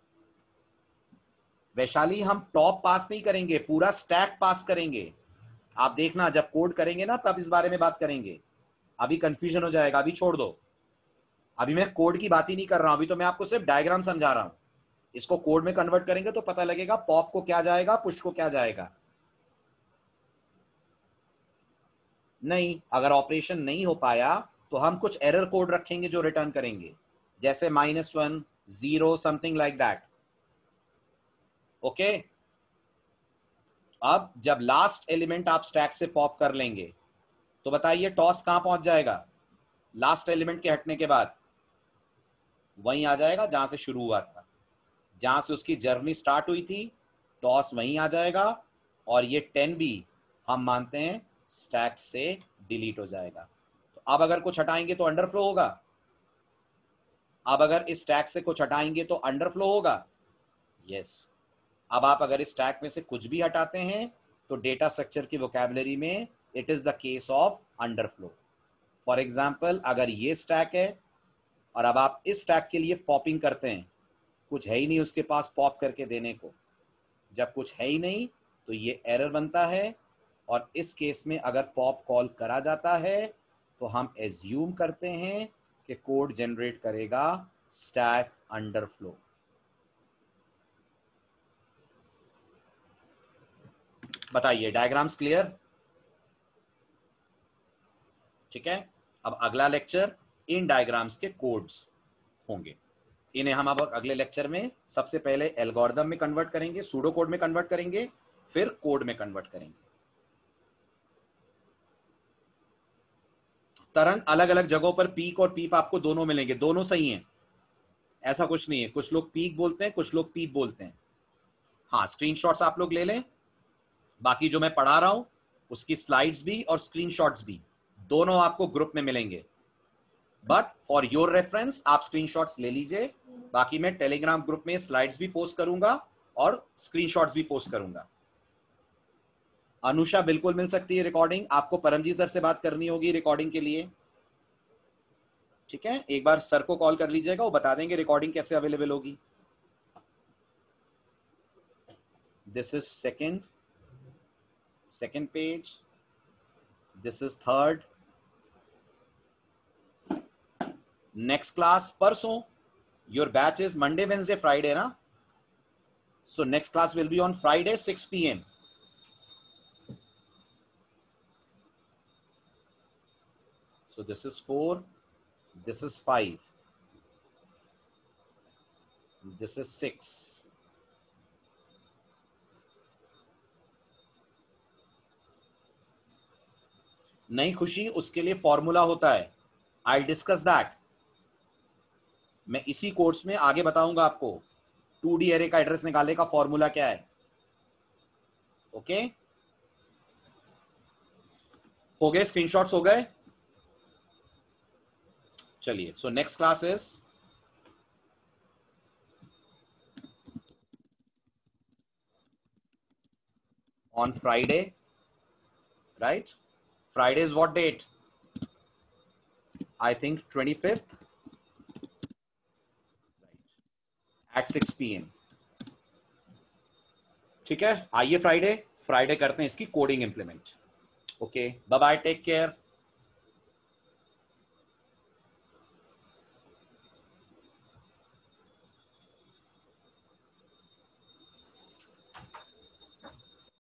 वैशाली, हम टॉप पास नहीं करेंगे, पूरा स्टैक पास करेंगे। आप देखना जब कोड करेंगे ना तब इस बारे में बात करेंगे। अभी कंफ्यूजन हो जाएगा, अभी छोड़ दो। अभी मैं कोड की बात ही नहीं कर रहा हूं, अभी तो मैं आपको सिर्फ डायग्राम समझा रहा हूं। इसको कोड में कन्वर्ट करेंगे तो पता लगेगा पॉप को क्या जाएगा, पुश को क्या जाएगा। नहीं, अगर ऑपरेशन नहीं हो पाया तो हम कुछ एरर कोड रखेंगे जो रिटर्न करेंगे, जैसे minus one, zero, something like that. Okay, अब जब लास्ट एलिमेंट आप स्टैक से पॉप कर लेंगे तो बताइए टॉस कहां पहुंच जाएगा? लास्ट एलिमेंट के हटने के बाद वहीं आ जाएगा जहां से शुरू हुआ था, जहां से उसकी जर्नी स्टार्ट हुई थी। टॉस वहीं आ जाएगा और ये टेन भी हम मानते हैं स्टैक से डिलीट हो जाएगा। तो अब अगर कुछ हटाएंगे तो अंडरफ्लो होगा। अब अगर इस स्टैक से कुछ हटाएंगे तो अंडरफ्लो होगा। यस, अब आप अगर इस स्टैक में से कुछ भी हटाते हैं तो डेटा स्ट्रक्चर की वोकैबुलरी में it is the case of underflow. For example, अगर ये स्टैक है और अब आप इस स्टैक के लिए पॉपिंग करते हैं, कुछ है ही नहीं उसके पास पॉप करके देने को। जब कुछ है ही नहीं तो ये एरर बनता है, और इस केस में अगर पॉप कॉल करा जाता है तो हम एज्यूम करते हैं कि कोड जनरेट करेगा स्टैक अंडरफ्लो। बताइए, डायग्राम्स क्लियर? ठीक है, अब अगला लेक्चर इन डायग्राम्स के कोड्स होंगे। इन्हें हम अब अगले लेक्चर में सबसे पहले एल्गोरिथम में कन्वर्ट करेंगे, सूडो कोड में कन्वर्ट करेंगे, फिर कोड में कन्वर्ट करेंगे। तरंग, अलग अलग जगहों पर पीक और पीप आपको दोनों मिलेंगे, दोनों सही हैं, ऐसा कुछ नहीं है। कुछ लोग पीक बोलते हैं, कुछ लोग पीप बोलते हैं। हाँ, स्क्रीनशॉट्स आप लोग ले लें। बाकी जो मैं पढ़ा रहा हूं उसकी स्लाइड्स भी और स्क्रीनशॉट्स भी दोनों आपको ग्रुप में मिलेंगे। बट फॉर योर रेफरेंस आप स्क्रीनशॉट्स ले लीजिए। बाकी मैं टेलीग्राम ग्रुप में स्लाइड्स भी पोस्ट करूंगा और स्क्रीनशॉट्स भी पोस्ट करूंगा। अनुषा, बिल्कुल मिल सकती है रिकॉर्डिंग। आपको परमजीत सर से बात करनी होगी रिकॉर्डिंग के लिए। ठीक है, एक बार सर को कॉल कर लीजिएगा, वो बता देंगे रिकॉर्डिंग कैसे अवेलेबल होगी। This is second second page, this is third. Next class परसों, your batch is Monday Wednesday Friday ना, so next class will be on Friday six P M. So this is four, this is five, this is six. नहीं खुशी, उसके लिए फॉर्मूला होता है, आई डिस्कस दैट। मैं इसी कोर्स में आगे बताऊंगा आपको टू डी एरे का एड्रेस निकालने का फॉर्मूला क्या है। ओके, हो गए? स्क्रीनशॉट्स हो गए? चलिए, so next class is on Friday, right? Friday is what date? I think twenty-fifth, right, at six p m ठीक है, आइए फ्राइडे फ्राइडे करते हैं इसकी coding implement. Okay, bye bye, take care.